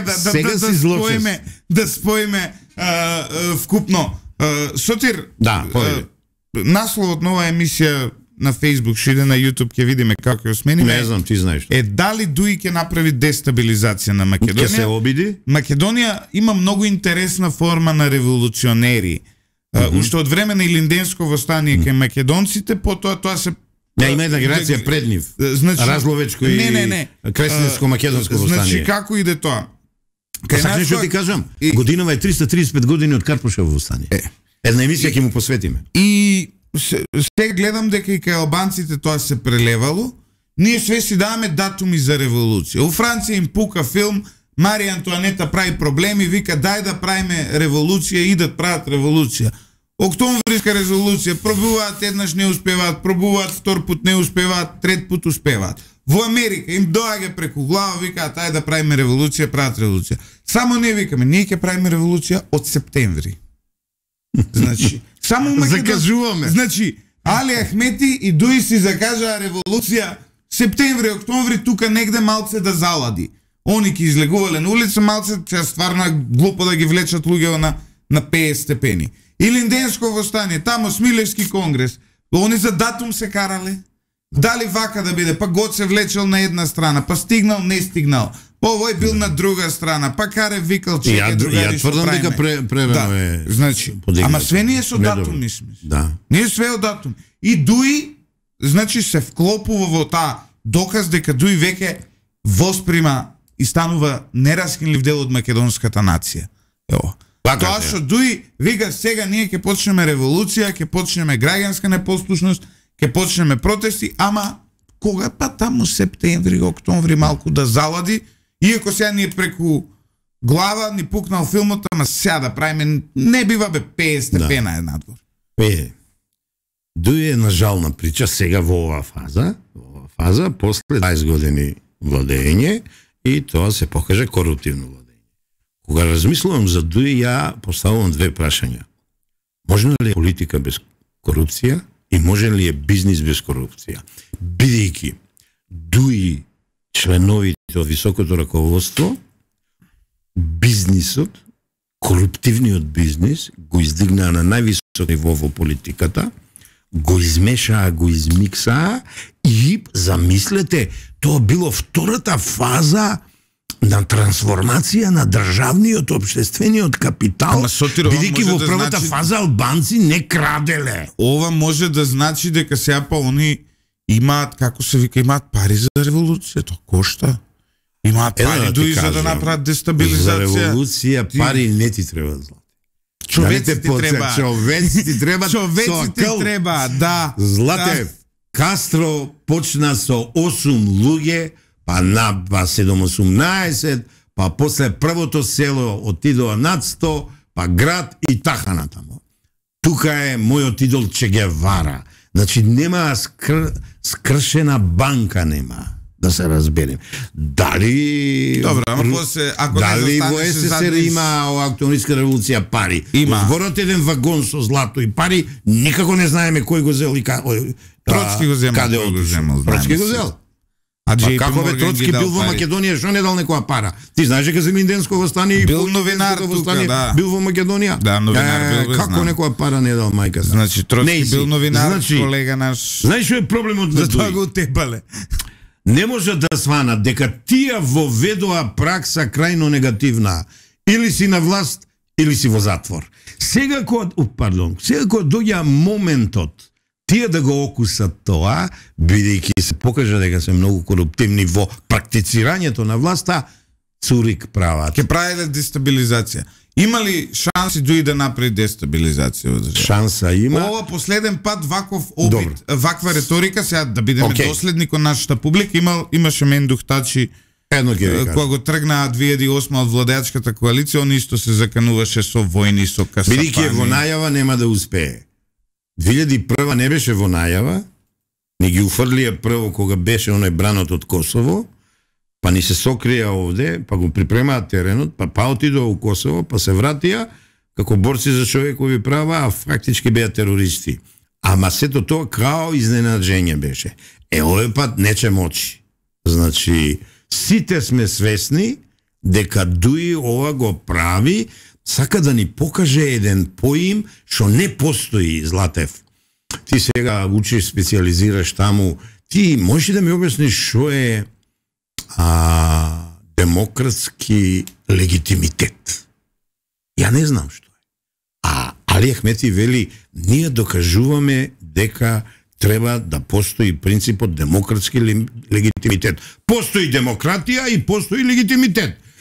да споиме вкупно. Сотир, насловот на оваа емисија на Facebook, што иде на YouTube, ќе видиме како ја смениме. Не знам, ти знаеш. Дали Дуи ќе направи дестабилизација на Македонија? Ќе се обиди? Македонија има многу интересна форма на револуционери. Уште од време на Илинденско востание кај македонците, потоа тоа се има една генерација пред нив. Разловечко и креснијско македонско востание. Значи како иде тоа? Па сакаш нешто ти кажам, годинава е 335 години од Карпушево востание. Една емисија ќе му посветиме. И се гледам дека и кај албанците тоа се прелевало. Ние све си даваме датуми за револуција. У Франција им пука филм, Марија Антуанета прави проблеми, вика дај да правиме револуција, идат прават револуција. Октомвриска револуција, пробуваат еднаш не успеваат, пробуваат втор пут не успеваат, трет пут успеваат. Во Америка им доаѓа преку глава, викаат ајде да правиме револуција, прават револуција. Само не викаме, ние ќе правиме револуција од септември. Значи, само закажуваме. Значи, Али Ахмети и Дуи си закажаа револуција септември, октомври, тука негде малце да залади. Они ки излегувале на улица, малце ќе стварно глупо да ги влечат луѓе на 50 степени. Илинденско востание, тамо Смилевски конгрес, они за датум се карале. Дали вака да биде, па год се влечел на една страна, па стигнал, не стигнал. Па овој бил на друга страна, па каре викал чеке другари што тврдам дека прерано е. Значи, ама све ние со датуми сме. Да. Ние све од датум. И Дуи, значи се вклопува во таа доказ дека Дуи веќе восприма и станува нераскинлив дел од македонската нација. Ево. Тоа што Дуи вика сега ние ќе почнеме револуција, ќе почнеме граѓанска непослушност, ќе почнеме протести, ама кога па таму септември, октомври малку да залади, иако сега ние преку глава ни пукнал филмот, ама сега да правиме не бива бе 50 степена надвор. Дуи е на жална прича сега во оваа фаза, после 20 години владење и тоа се покаже коруптивно владење. Кога размислувам за Дуи, ја поставувам две прашања. Може ли е политика без корупција и може ли е бизнис без корупција? Бидејќи Дуи членовите од високото раководство, бизнисот, коруптивниот бизнис, го издигнаа на највисоко ниво во политиката, го измешаа, го измиксаа и, замислете, тоа било втората фаза на трансформација на државниот обштествениот капитал, бидејќи во првата фаза албанци не краделе. Ова може да значи дека сега па они имаат, како се вика, имаат пари за револуција, тоа кошта. Имаат пари дуи за да направат дестабилизација. За револуција пари не ти треба, Злате. Човеци ти треба. Човеци ти треба. Човеци ти треба, да. Злате, Кастро почна со 8 луѓе, па на 7-18, па после првото село отидоа над 100, па град и таха натамо. Тука е мојот идол Че Гевара. Значи нема скршена банка нема, да се разберем. Дали добро, ама после ако дали во СССР има ова актуалистка револуција пари? Има. Зборот еден вагон со злато и пари, никако не знаеме кој го зел и Троцки го земал. Каде го земал? Троцки го зел. А како бе Троцки бил во Македонија, што не дал некоја пара? Ти знаеш дека Земјинденско востание и бил новинар тука, да. Бил во Македонија? Да, новинар бил. Како некоја пара не дал мајка? Значи Троцки бил новинар, колега наш. Знаеш што е проблемот на Дуи? Затоа го утепале. Не може да сванат дека тие воведоа пракса крајно негативна. Или си на власт, или си во затвор. Сега кога доѓа моментот тие да го окусат тоа, бидејќи се покажа дека се многу коруптивни во практицирањето на власта, цурик прават. Ке правиле дестабилизација. Има ли шанси Дуи да направи дестабилизација во држава? Шанса има. Ова последен пат ваков опит, ваква риторика, сега да бидеме доследни кон нашата публика, имаше Мендух Тачи, кога го тргнаа 2008 од владеачката коалиција, он исто се закануваше со војни, со касапани. Бидејќи во најава нема да успее. 2001 не беше во најава, ни ги уфрлија прво кога беше оној бранот од Косово, па ни се сокрија овде, па го припремаат теренот, па отидоа у Косово, па се вратија како борци за човекови права, а фактички беа терористи. Ама сето тоа као изненаджење беше. Овој пат нече мочи. Значи, сите сме свесни дека Дуи ова го прави, сака да ни покаже еден поим што не постои, Златев. Ти сега учиш, специализираш таму, ти можеш да ми објасниш што е демократски легитимитет? Ја не знам што е. Али Ахмети вели, ние докажуваме дека треба да постои принципот демократски легитимитет. Постои демократија и постои легитимитет.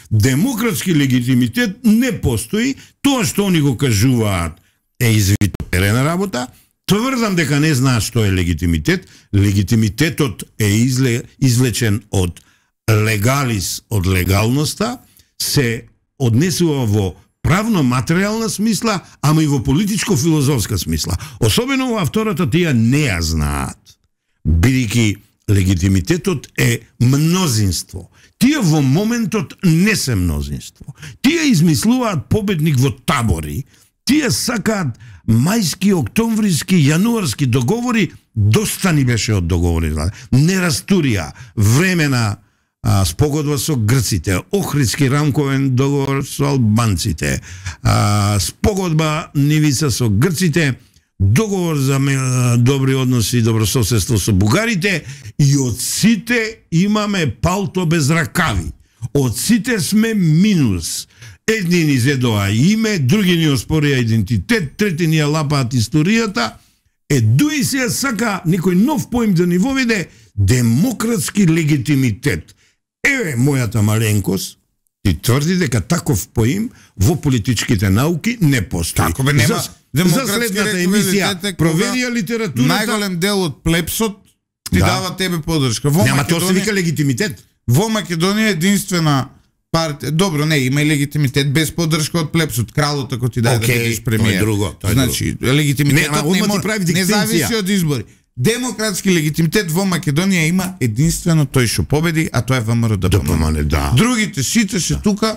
Демократски легитимитет не постои, тоа што они го кажуваат е извитоперена работа. Тврдам дека не знаат што е легитимитет. Легитимитетот е извлечен од легалис, од легалноста, се однесува во правно-материјална смисла, ама и во политичко-филозофска смисла. Особено во втората тие не ја знаат. Бидејќи легитимитетот е мнозинство. Тие во моментот не се мнозинство. Тие измислуваат победник во табори. Тие сакаат мајски, октомвриски, јануарски договори. Доста ни беше од договори. Не растурија време на спогодба со грците, Охридски рамковен договор со албанците, спогодба нивица со грците, договор за добри односи и добрососедство со бугарите, и од сите имаме палто без ракави. Од сите сме минус. Едни ни зедоа име, други ни оспорија идентитет, трети ни ја лапаат историјата. Дуи се сака некој нов поим да ни воведе, демократски легитимитет. Еве мојата маленкост, ти тврди дека таков поим во политичките науки не постои. Тако бе, нема за следната емисија проверија литературата. Најголем дел од плепсот ти дава тебе поддршка. Нема, тоа се вика легитимитет. Во Македонија единствена партија, добро, не, има и легитимитет без поддршка од плепсот. Кралот ако ти даде да бидеш премиер. Тоа е значи, легитимитетот не зависи од избори. Демократски легитимитет во Македонија има единствено тој што победи, а тоа е ВМРО-ДПМНЕ. Другите сите се тука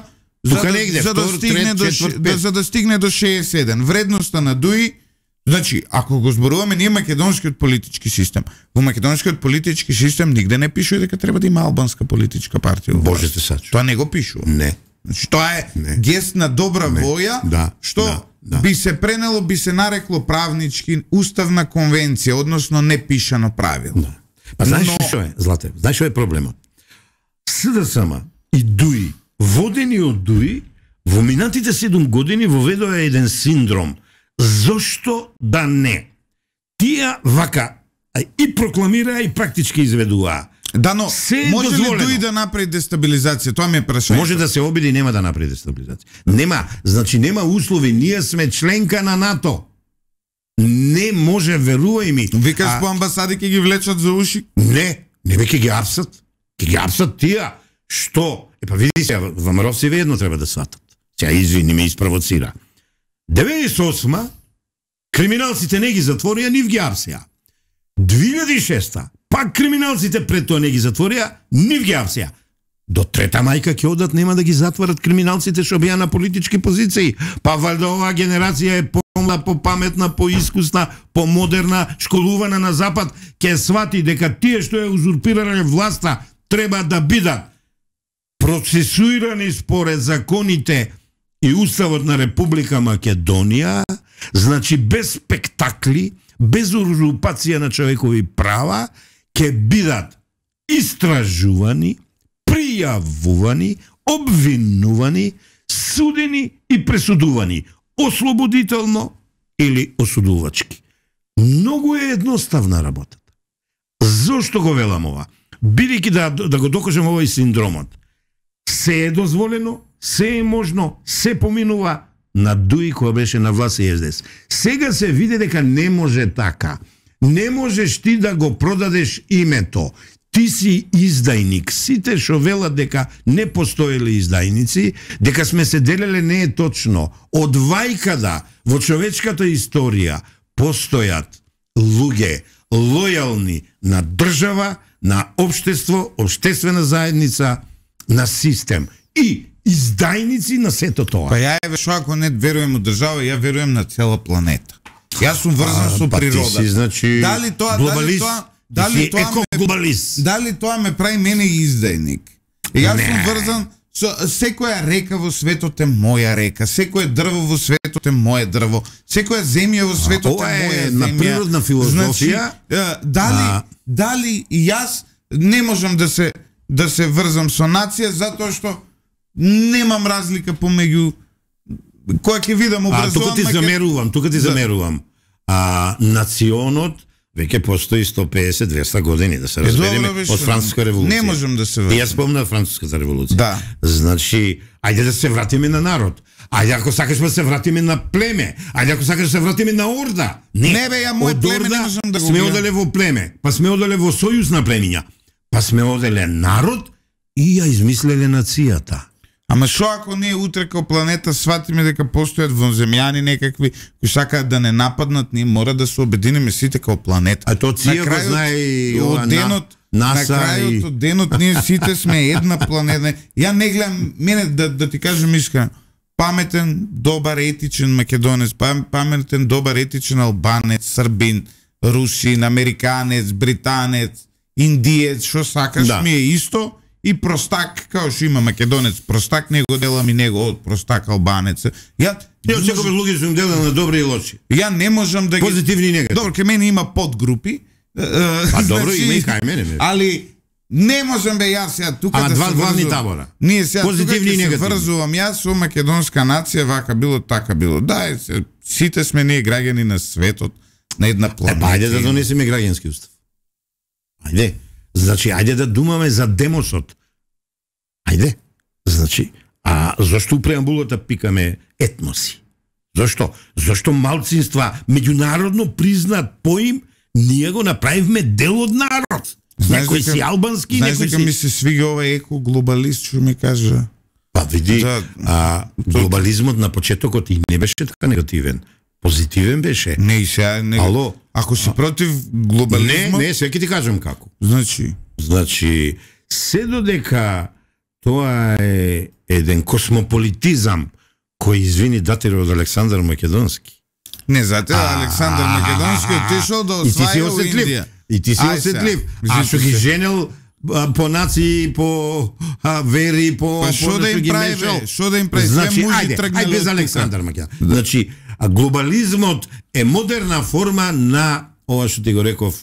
за да стигне до 61. Вредноста на ДУИ, значи, ако го зборуваме ние македонскиот политички систем, во македонскиот политички систем нигде не пишува дека треба да има албанска политичка партија. Боже те сачу. Тоа не го пишува. Не. Значи, тоа е гест на добра воја, што би се пренело, би се нарекло правнички уставна конвенција, односно непишано правило. Па знаеш што е, Злате? Знаеш што е проблемот? СДСМ и ДУИ, водени од ДУИ, во минатите 7 години воведоа еден синдром. Зошто да не? Тие вака и прокламираа и практички изведуваа. Да, но може ли ДУИ да направи дестабилизација? Тоа ми е прашање. Може да се обиди, нема да направи дестабилизација. Нема, значи нема услови, ние сме членка на НАТО. Не може, верувај ми. Викаш по амбасади ќе ги влечат за уши? Не бе, ќе ги апсат. Ќе ги апсат тие. Што? Па види се, ВМРО-вци ведно треба да сватат. Сега извини, ме испровоцира. 98-ма, криминалците не ги затворија, нив ги апсија. 2006-та, пак криминалците пред тоа не ги затворија, нив ги апсија. До трета мајка ќе одат, нема да ги затворат криминалците што беа на политички позиции. Па валјда оваа генерација е помла, попаметна, поискусна, помодерна, школувана на запад, ќе свати дека тие што ја узурпирале власта треба да бидат процесуирани според законите и Уставот на Република Македонија, значи без спектакли, без узурпација на човекови права, ќе бидат истражувани, пријавувани, обвинувани, судени и пресудувани, ослободително или осудувачки. Многу е едноставна работата. Зошто го велам ова? Бидејќи да го докажем овој синдромот. Се е дозволено, се е можно, се поминува на ДУИ која беше на власт и СДС. Сега се види дека не може така. Не можеш ти да го продадеш името. Ти си издајник. Сите што велат дека не постоеле издајници, дека сме се делеле, не е точно. Од вајкада во човечката историја постојат луѓе лојални на држава, на општество, општествена заедница, на систем и издајници на сето тоа. Па ја што ако не верувам у држава, ја верувам на цела планета. Јас сум врзан со природата. Значи, дали тоа ме прави мене издајник? Јас сум врзан со секоја река во светот е моја река, секое дрво во светот е моје дрво, секоја земја во светот е моја земја. На природна филозофија. Значи, дали јас не можам да се врзам со нација затоа што немам разлика помеѓу која ќе видам образован. Тука ти замерувам. Национот веќе постои 150-200 години, да се разбереме, од Француска револуција. Не можам да се вратим. Јас спомнав Француската револуција. Да. Значи, ајде да се вратиме на народ. Ајде ако сакаш да се вратиме на племе, ајде ако сакаш да се вратиме на орда. Не бе, ја мој племе не можам да го сме оделе во племе, па сме оделе во сојуз на племиња, па сме оделе народ и ја измислеле нацијата. Ама шо ако ние утре као планета сватиме дека постојат вонземјани некакви кои сакаат да не нападнат, ние мора да се обединиме сите као планета. А то Ција го знае и на крајот од денот ние сите сме една планета. Ја не гледам, мене да ти кажам искрено, паметен, добар, етичен македонец, паметен, добар, етичен албанец, србин, русин, американец, британец, индиец, шо сакаш, ми е исто. И простак, као што има македонец простак, него делам и него од простак албанец. Ја секој луѓе сум делам на добри и лоши. Ја не можам да позитивни и негативни. Добро, ке мене има подгрупи. Добро, има и кај мене. Али не можам бе јас ја тука да се главни табора. Ние сега позитивни и негативни. Се врзувам јас со македонска нација, вака било, така било. Да, сите сме ние граѓани на светот, на една планета. Ајде да донесеме граѓански устав. Ајде. Значи, ајде да думаме за демосот. Ајде. Значи, а зашто у преамбулата пикаме етноси? Зашто? Зашто малцинства, меѓународно признат поим, ние го направивме дел од народ. Некои си албански, некои си... Знаеш дека ми се свига овој еко-глобалист, што ми кажа? Па види, глобализмот на почетокот и не беше така негативен. Позитивен беше. Не, и сега не. Ало, ако си против глобализмот... Не, сега ќе ти кажам како. Значи, се додека тоа е еден космополитизам кој, извини, датира од Александар Македонски. Не, зате Александар Македонски отишол да осваја у Индија. И ти си осетлив. А што ги женел по нации, по вери, по... Шо да им прави, бе? Шо да им прави? Значи, ајде без Александар Македонски. Значи, глобализмот е модерна форма на ова што ти го реков.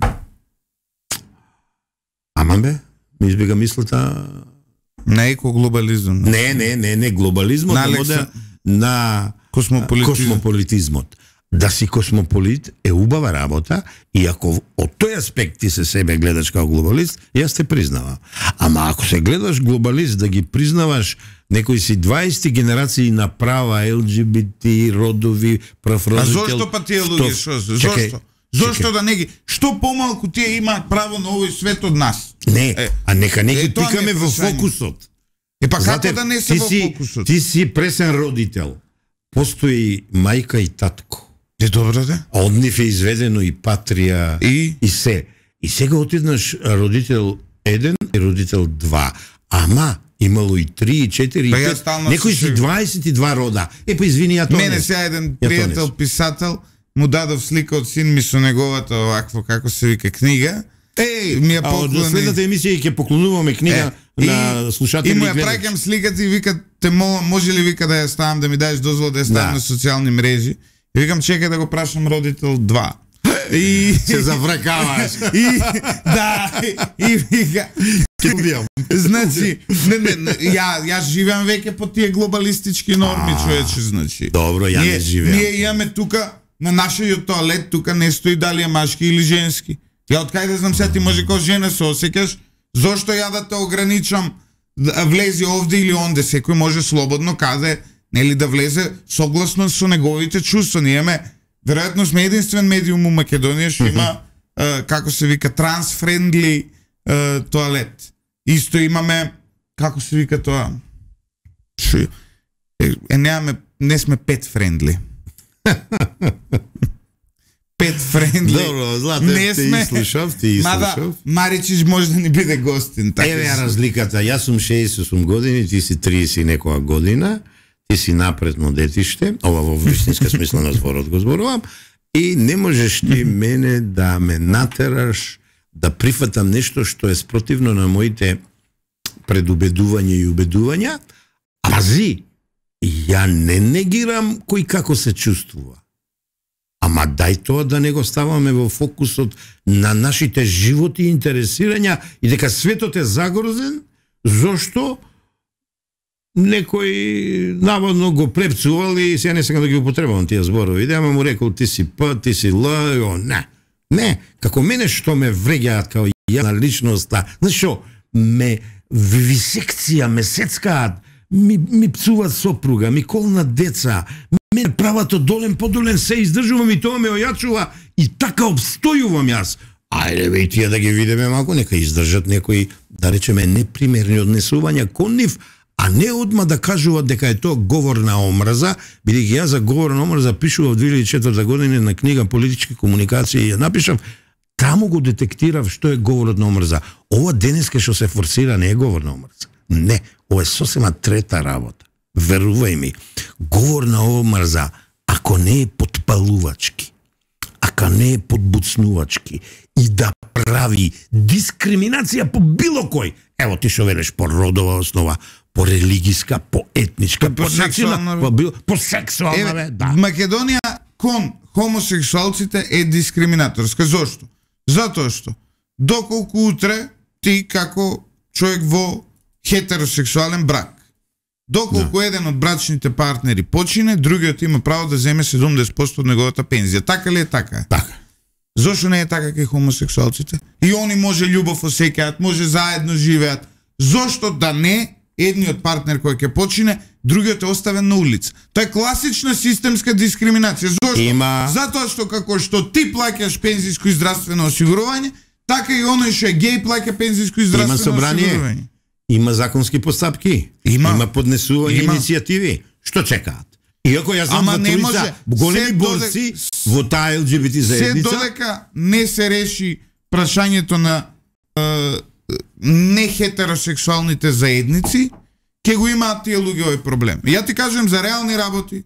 Аман бе, ми избега мислата. На екоглобализм. Не, глобализмот е модерна на космополитизмот. Да си космополит е убава работа и ако од тој аспект ти се себе гледаш како глобалист, јас те признавам. Ама ако се гледаш глобалист да ги признаваш некои си 20 генерации на права, ЛГБТ, родови, прав-родител... А зошто па тие луѓе? Зошто? Зошто да не ги... Што помалку тие имаат право на овој свет од нас? Не, а нека не ги пикаме во фокусот. Па како да не се во фокусот? Ти си пресен родител. Постои мајка и татко. Добро да. А од нив е изведено и патрија и се. И сега отиднаш родител 1 и родител 2. Ама имало и 3, и 4, и 5. Некои си 22 рода. Па извини, ја тоа не. Мене сега еден пријател писател му дадов слика од син ми со неговата овакво, како се вика, книга. Ми ја поклони. Од следната емисија ќе поклонуваме книга на слушатели. И му ја праќам сликата и вика, те може ли вика да ја ставам, да ми дадеш дозвола да ја ставам на социјални мрежи? И викам, чекај да го прашам родител 2. И се завракаваш. И вика, значи, јас живеам веќе по тие глобалистички норми, човече, значи. Добро, ја не живеам. Ние имаме тука на нашиот тоалет, тука не стои дали е машки или женски. Ја од кај да знам сега, ти може како жена се осеќаш, зошто ја да те ограничам влези овде или онде, секој може слободно каде, нели да влезе согласно со неговите чувства. Ние имаме, веројатно сме единствен медиум у Македонија што има, како се вика, трансфрендли тоалет. Исто имаме, како се вика тоа, не сме pet friendly. Pet friendly. Добро, Злате, ти слушав. Мада, Маричич може да ни биде гостин. Еве ја разликата. Јас сум 68 години, ти си 30 некоја година. Ти си напредно детиште, ова во вистинска смисла на зборот го зборувам, и не можеш ти мене да ме натераш да прифатам нешто што е спротивно на моите предубедувања и убедувања. Пази, ја не негирам кој како се чувствува. Ама дај тоа да не го ставаме во фокусот на нашите животи и интересирања и дека светот е загрозен, зошто некој наводно го препцувал и сега не сакам да ги употребувам тие зборови. Ама му рекол ти си П, ти си Л, не. Не, како мене што ме вреѓаат као јадна личноста, знаеш што, ме вивисекција, ме сецкаат, ми пцуваат сопруга, ми колнат деца, мене прават одолен подолен, се издржувам и тоа ме ојачува и така обстојувам јас. Ајде бе и тие да ги видиме малку, нека издржат некои, да речеме, непримерни однесувања кон нив, а не одма да кажуваат дека е тоа говор на омрза, бидејќи јас за говор на омрза пишував 2004 година на книга Политички комуникации и ја напишав, таму го детектирав што е говорот на омрза. Ова денеска што се форсира не е говор на омрза. Не, ова е сосема трета работа. Верувај ми, говор на омрза, ако не е подпалувачки, ако не е подбуцнувачки и да прави дискриминација по било кој, ево ти што велеш, по родова основа, по религиска, по етничка, по сексуална, по сексуална, да. Македонија кон хомосексуалците е дискриминаторска. Зошто? Затоа што доколку утре ти како човек во хетеросексуален брак, доколку еден од брачните партнери почине, другиот има право да земе 70% од неговата пензија. Така ли е така? Така. Зошто не е така кај хомосексуалците? И они може љубов осеќаат, може заедно живеат. Зошто да не едниот партнер кој ќе почине, другиот е оставен на улица? Тоа е класична системска дискриминација. Зошто? Затоа што како што ти плаќаш пензиско и здравствено осигурување, така и оној што е геј плаќа пензиско и здравствено осигурување. Има законски постапки, има поднесување иницијативи. Што чекаат? Иако јас знам за големи борци во таа ЛГБТ заедница. Се додека не се реши прашањето на нехетеросексуалните заедници, ќе го имаат тие луѓе овој проблем. Ја ти кажувам за реални работи.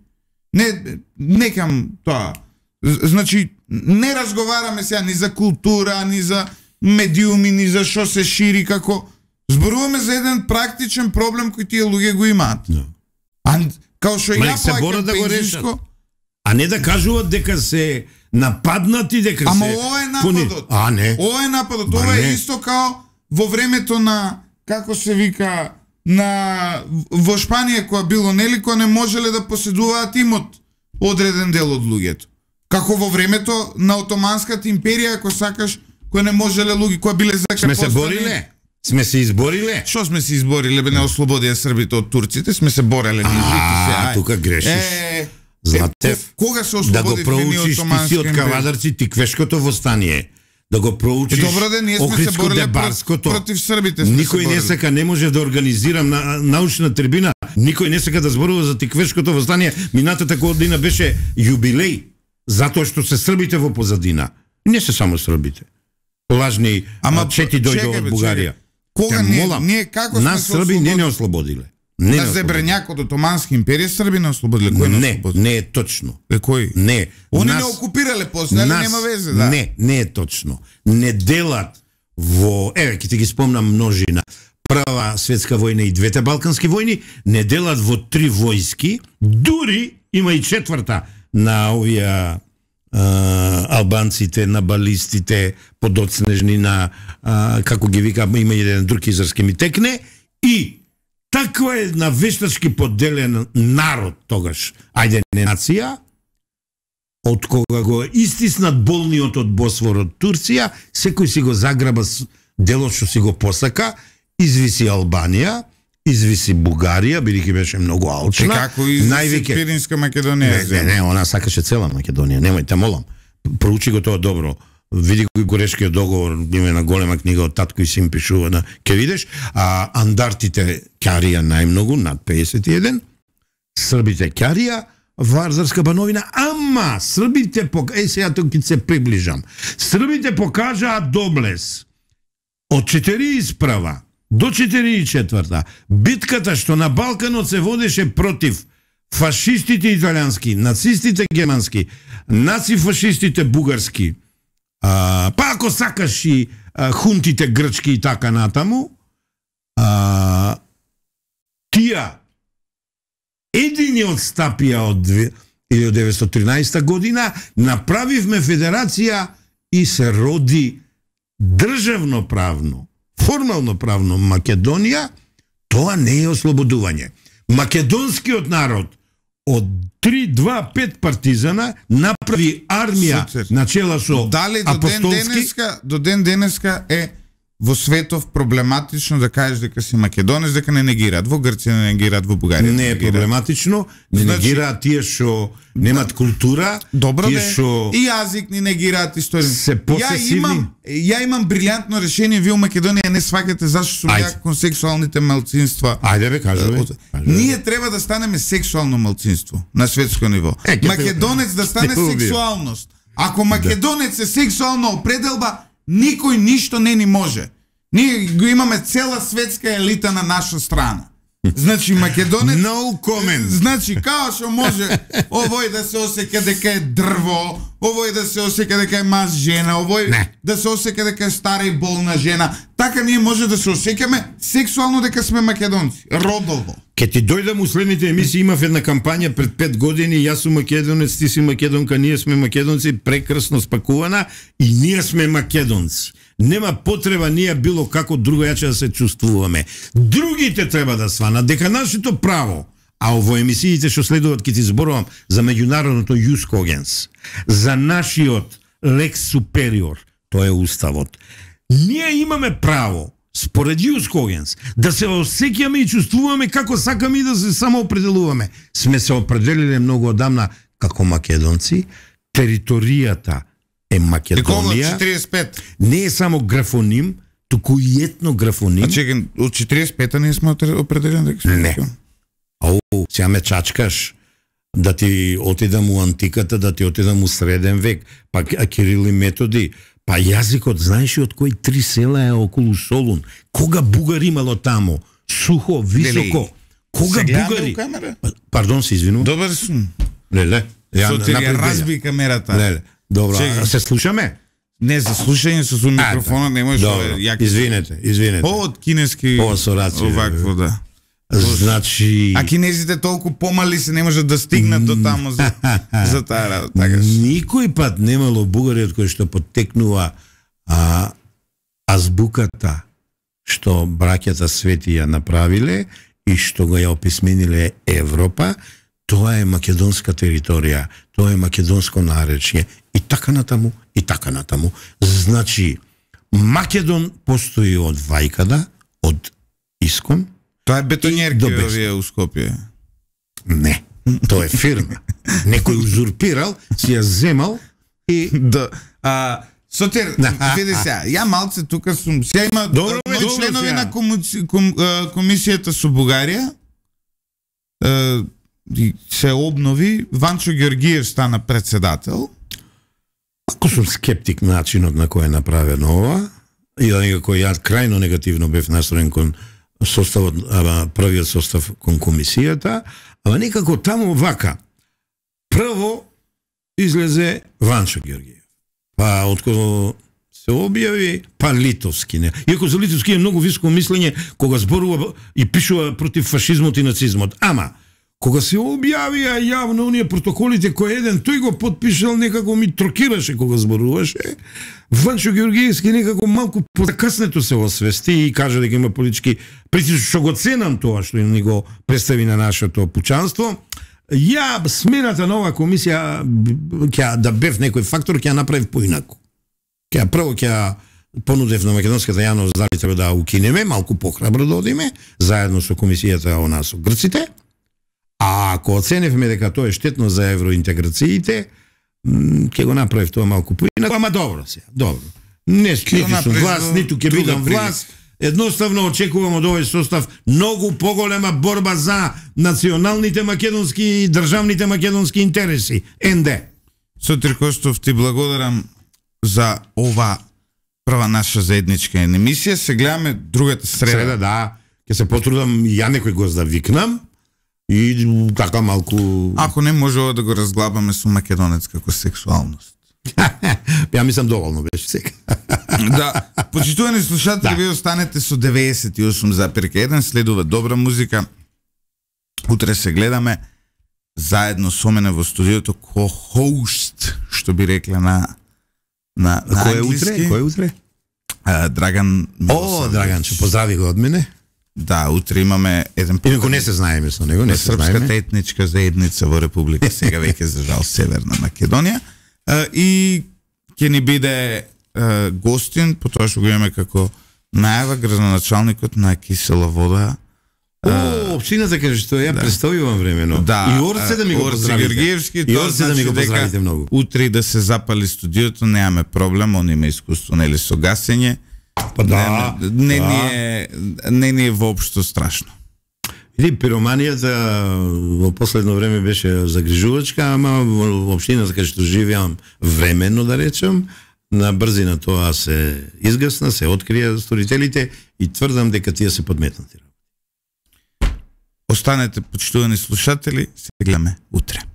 Не кам тоа. Значи, не разговараме сега ни за култура, ни за медиуми, ни за што се шири, како зборуваме за еден практичен проблем кој тие луѓе го имаат. А као што ја плаќам пензиско, а не да кажуваат дека се нападнати, дека ама се... ова е нападот. А не. Ова е нападот. Ова е исто као во времето на, како се вика, во Шпанија која било, нели, која не можеле да поседуваат имот одреден дел од луѓето. Како во времето на Отоманската империја, ако сакаш, која не можеле луѓе, која биле закрепостани. Сме се бориле? Сме се избориле? Што сме се избориле, бе, не ослободија србите од турците, сме се бореле ние. Тука грешиш. Знате, кога се да го ослободивме проучиш ти си од Кавадарци, Тиквешкото восстание. Да го проучиш Охридско-Дебарското. Против србите. Никој не сака, не може да организирам научна трибина. Никој не сака да зборува за Тиквешкото восстание. Минатата година беше јубилеј, затоа што се србите во позадина. Не се само србите. Лажни чети дојдо од Бугарија. Кога ние како сме нас срби не ослободиле. На Зебрањак од Отоманска империја срби не ослободиле. Не е точно. Кој? Не. Они не окупирале после, али нема везе, да. Не е точно. Не делат во, еве ќе ти ги спомнам множина. Прва светска војна и двете балкански војни не делат во 3 војски, дури има и четврта на овие албанците, на балистите, подоцнежни на, како ги вика, има еден друг израз ке ми текне, и таква е на вештачки поделен народ тогаш, ајде не нација, од кога го истиснат болниот од Босфор од Турција, секој си го заграба делот што си го посака, извиси Албанија, извиси Бугарија, бидејќи беше многу алчна. Како извиси Пиринска Македонија? Не, она сакаше цела Македонија, немојте, молам. Проучи го тоа добро. Види го Горешкиот договор, има една голема книга од татко и син пишува, ќе видиш, а андартите ќарија најмногу, над 51, србите ќарија, Вардарска бановина, ама србите, сега тук ќе се приближам, србите покажаа доблес од 4 исправа до 44-та, битката што на Балканот се водеше против фашистите италијански, нацистите германски, нацифашистите бугарски, па ако сакаш и хунтите грчки и така натаму, тија единиот стапија од 1913 година направивме федерација и се роди државно правно, формално правно Македонија. Тоа не е ослободување. Македонскиот народ од 3-2-5 партизана направи армија на чела со дали апостолски. до ден денеска е во светов проблематично да кажеш дека си македонец, дека не негираат во Грција, не негираат во Бугарија. Не е проблематично, не негираат тие што немат култура, добро тие де, што и јазик ни негираат историја. се посесивни. Ја имам брилјантно решение, вие у Македонија не сваќате зашто сум ја кон сексуалните малцинства. Ајде бе, кажи. Ние треба да станеме сексуално малцинство на светско ниво. Македонец да стане сексуалност. Ако македонец е сексуална определба, никој ништо не ни може. Ние го имаме цела светска елита на наша страна. Значи македонец No comment. Значи као што може овој да се осеќа дека е дрво, овој да се осеќа дека е маж жена, овој да се осеќа дека е стара и болна жена. Така ние може да се осеќаме сексуално дека сме македонци, родово. Ке ти дојдам у следните емисии, имав една кампања пред 5 години, јас сум македонец, ти си македонка, ние сме македонци, прекрасно спакувана и ние сме македонци. Нема потреба ние било како другојаче да се чувствуваме. Другите треба да сванат дека нашето право, а во емисиите што следуваат ќе ти зборувам за меѓународното jus cogens, за нашиот lex superior, тоа е уставот. Ние имаме право според jus cogens да се осеќаме и чувствуваме како сакаме и да се самоопределуваме. Сме се определиле многу одамна како македонци, територијата е Македонија. 45. Не е само графоним, туку и етнографоним. А чекай, од 45-та ние сме определени дека сме. Не. Ау, сега ме чачкаш да ти отидам у антиката, да ти отидам у среден век, па Кирил и Методи, па јазикот, знаеш од кои 3 села е околу Солун? Кога бугар имало тамо? Сухо, високо. Кога бугари? Пардон, се извинувам. Добар сум. Леле. Со ти разби камерата. Леле. Добро, се слушаме? Не, за слушање со микрофонот не може. Извинете. Од кинески овакво, да. Значи... А кинезите толку помали се не можат да стигнат до таму за таа работа. Никој пат немало бугари од кои што поттекнува азбуката што браќата Свети ја направиле и што го ја описмениле Европа. Тоа е македонска територија, тоа е македонско наречје и така натаму, и така натаму. Значи, Македон постои од вајкада, од искон. Тоа е бетонјерки овие у Скопје. Не, тоа е фирма. Некој узурпирал, си ја земал и... Сотир, види сега, ја малце тука сум... Сега има членови на комисијата со Бугарија, се обнови, Ванчо Георгиев стана председател. Ако сум скептик начинот на кој е направено ова, и да некако ја крајно негативно бев настроен кон составот, првиот состав кон комисијата, ама некако таму вака. Прво излезе Ванчо Георгиев. Па откако се објави, па Литовски не. Иако за Литовски е многу високо мислење кога зборува и пишува против фашизмот и нацизмот. Ама кога се објавија јавно оние протоколите кој еден тој го потпишал, некако ми трокираше кога зборуваше. Ванчо Георгиевски некако малку покаснето се освести и кажа дека има политички притисок, што го ценам тоа што ни го представи на нашето пучанство. Ја смената на оваа комисија ќе да бев некој фактор ќе ја направив поинаку. Ќе понудев на македонската јавност дали треба да укинеме, малку похрабро да одиме заедно со комисијата она со грците. А ако оценевме дека тоа е штетно за евроинтеграциите, ќе го направив тоа малку поинаку, ама добро се, добро. Не ниту сум власт, ниту ќе бидам власт. Едноставно очекувам од овој состав многу поголема борба за националните македонски и државните македонски интереси. НД. Сотир Костов, ти благодарам за ова прва наша заедничка емисија. Се гледаме другата среда. Да. Ќе се потрудам ја некој гост да викнам. И така малку... Ако не може да го разглабаме со македонец како сексуалност. Ја мислам доволно беше сега. Да, почитувани слушатели, вие останете со 98,1, следува добра музика. Утре се гледаме заедно со мене во студиото ко-хост, што би рекле на Кој е утре? Драган. Драган, че поздрави го од мене. Да, утре имаме еден Инако не се знаеме со него, не се српската знаеме. етничка заедница во Република, сега веќе за жал Северна Македонија. И ќе ни биде гостин, потоа што го имаме како најава градоначалникот на Кисела вода. Општината каже што ја представувам времено. Да, И Орце да ми го Орце поздравите. Гергиевски, И тоа Орце да ми значи го дека поздравите многу. Утре да се запали студиото, немаме проблем, он има искуство нели со гасење. Па да. Не ни е воопшто страшно. Или пироманијата во последно време беше загрижувачка, ама во општината кај што живеам временно, да речем, на брзина тоа се изгасна, се открија сторителите и тврдам дека тие се подметнати. Останете, почитувани слушатели, се гледаме утре.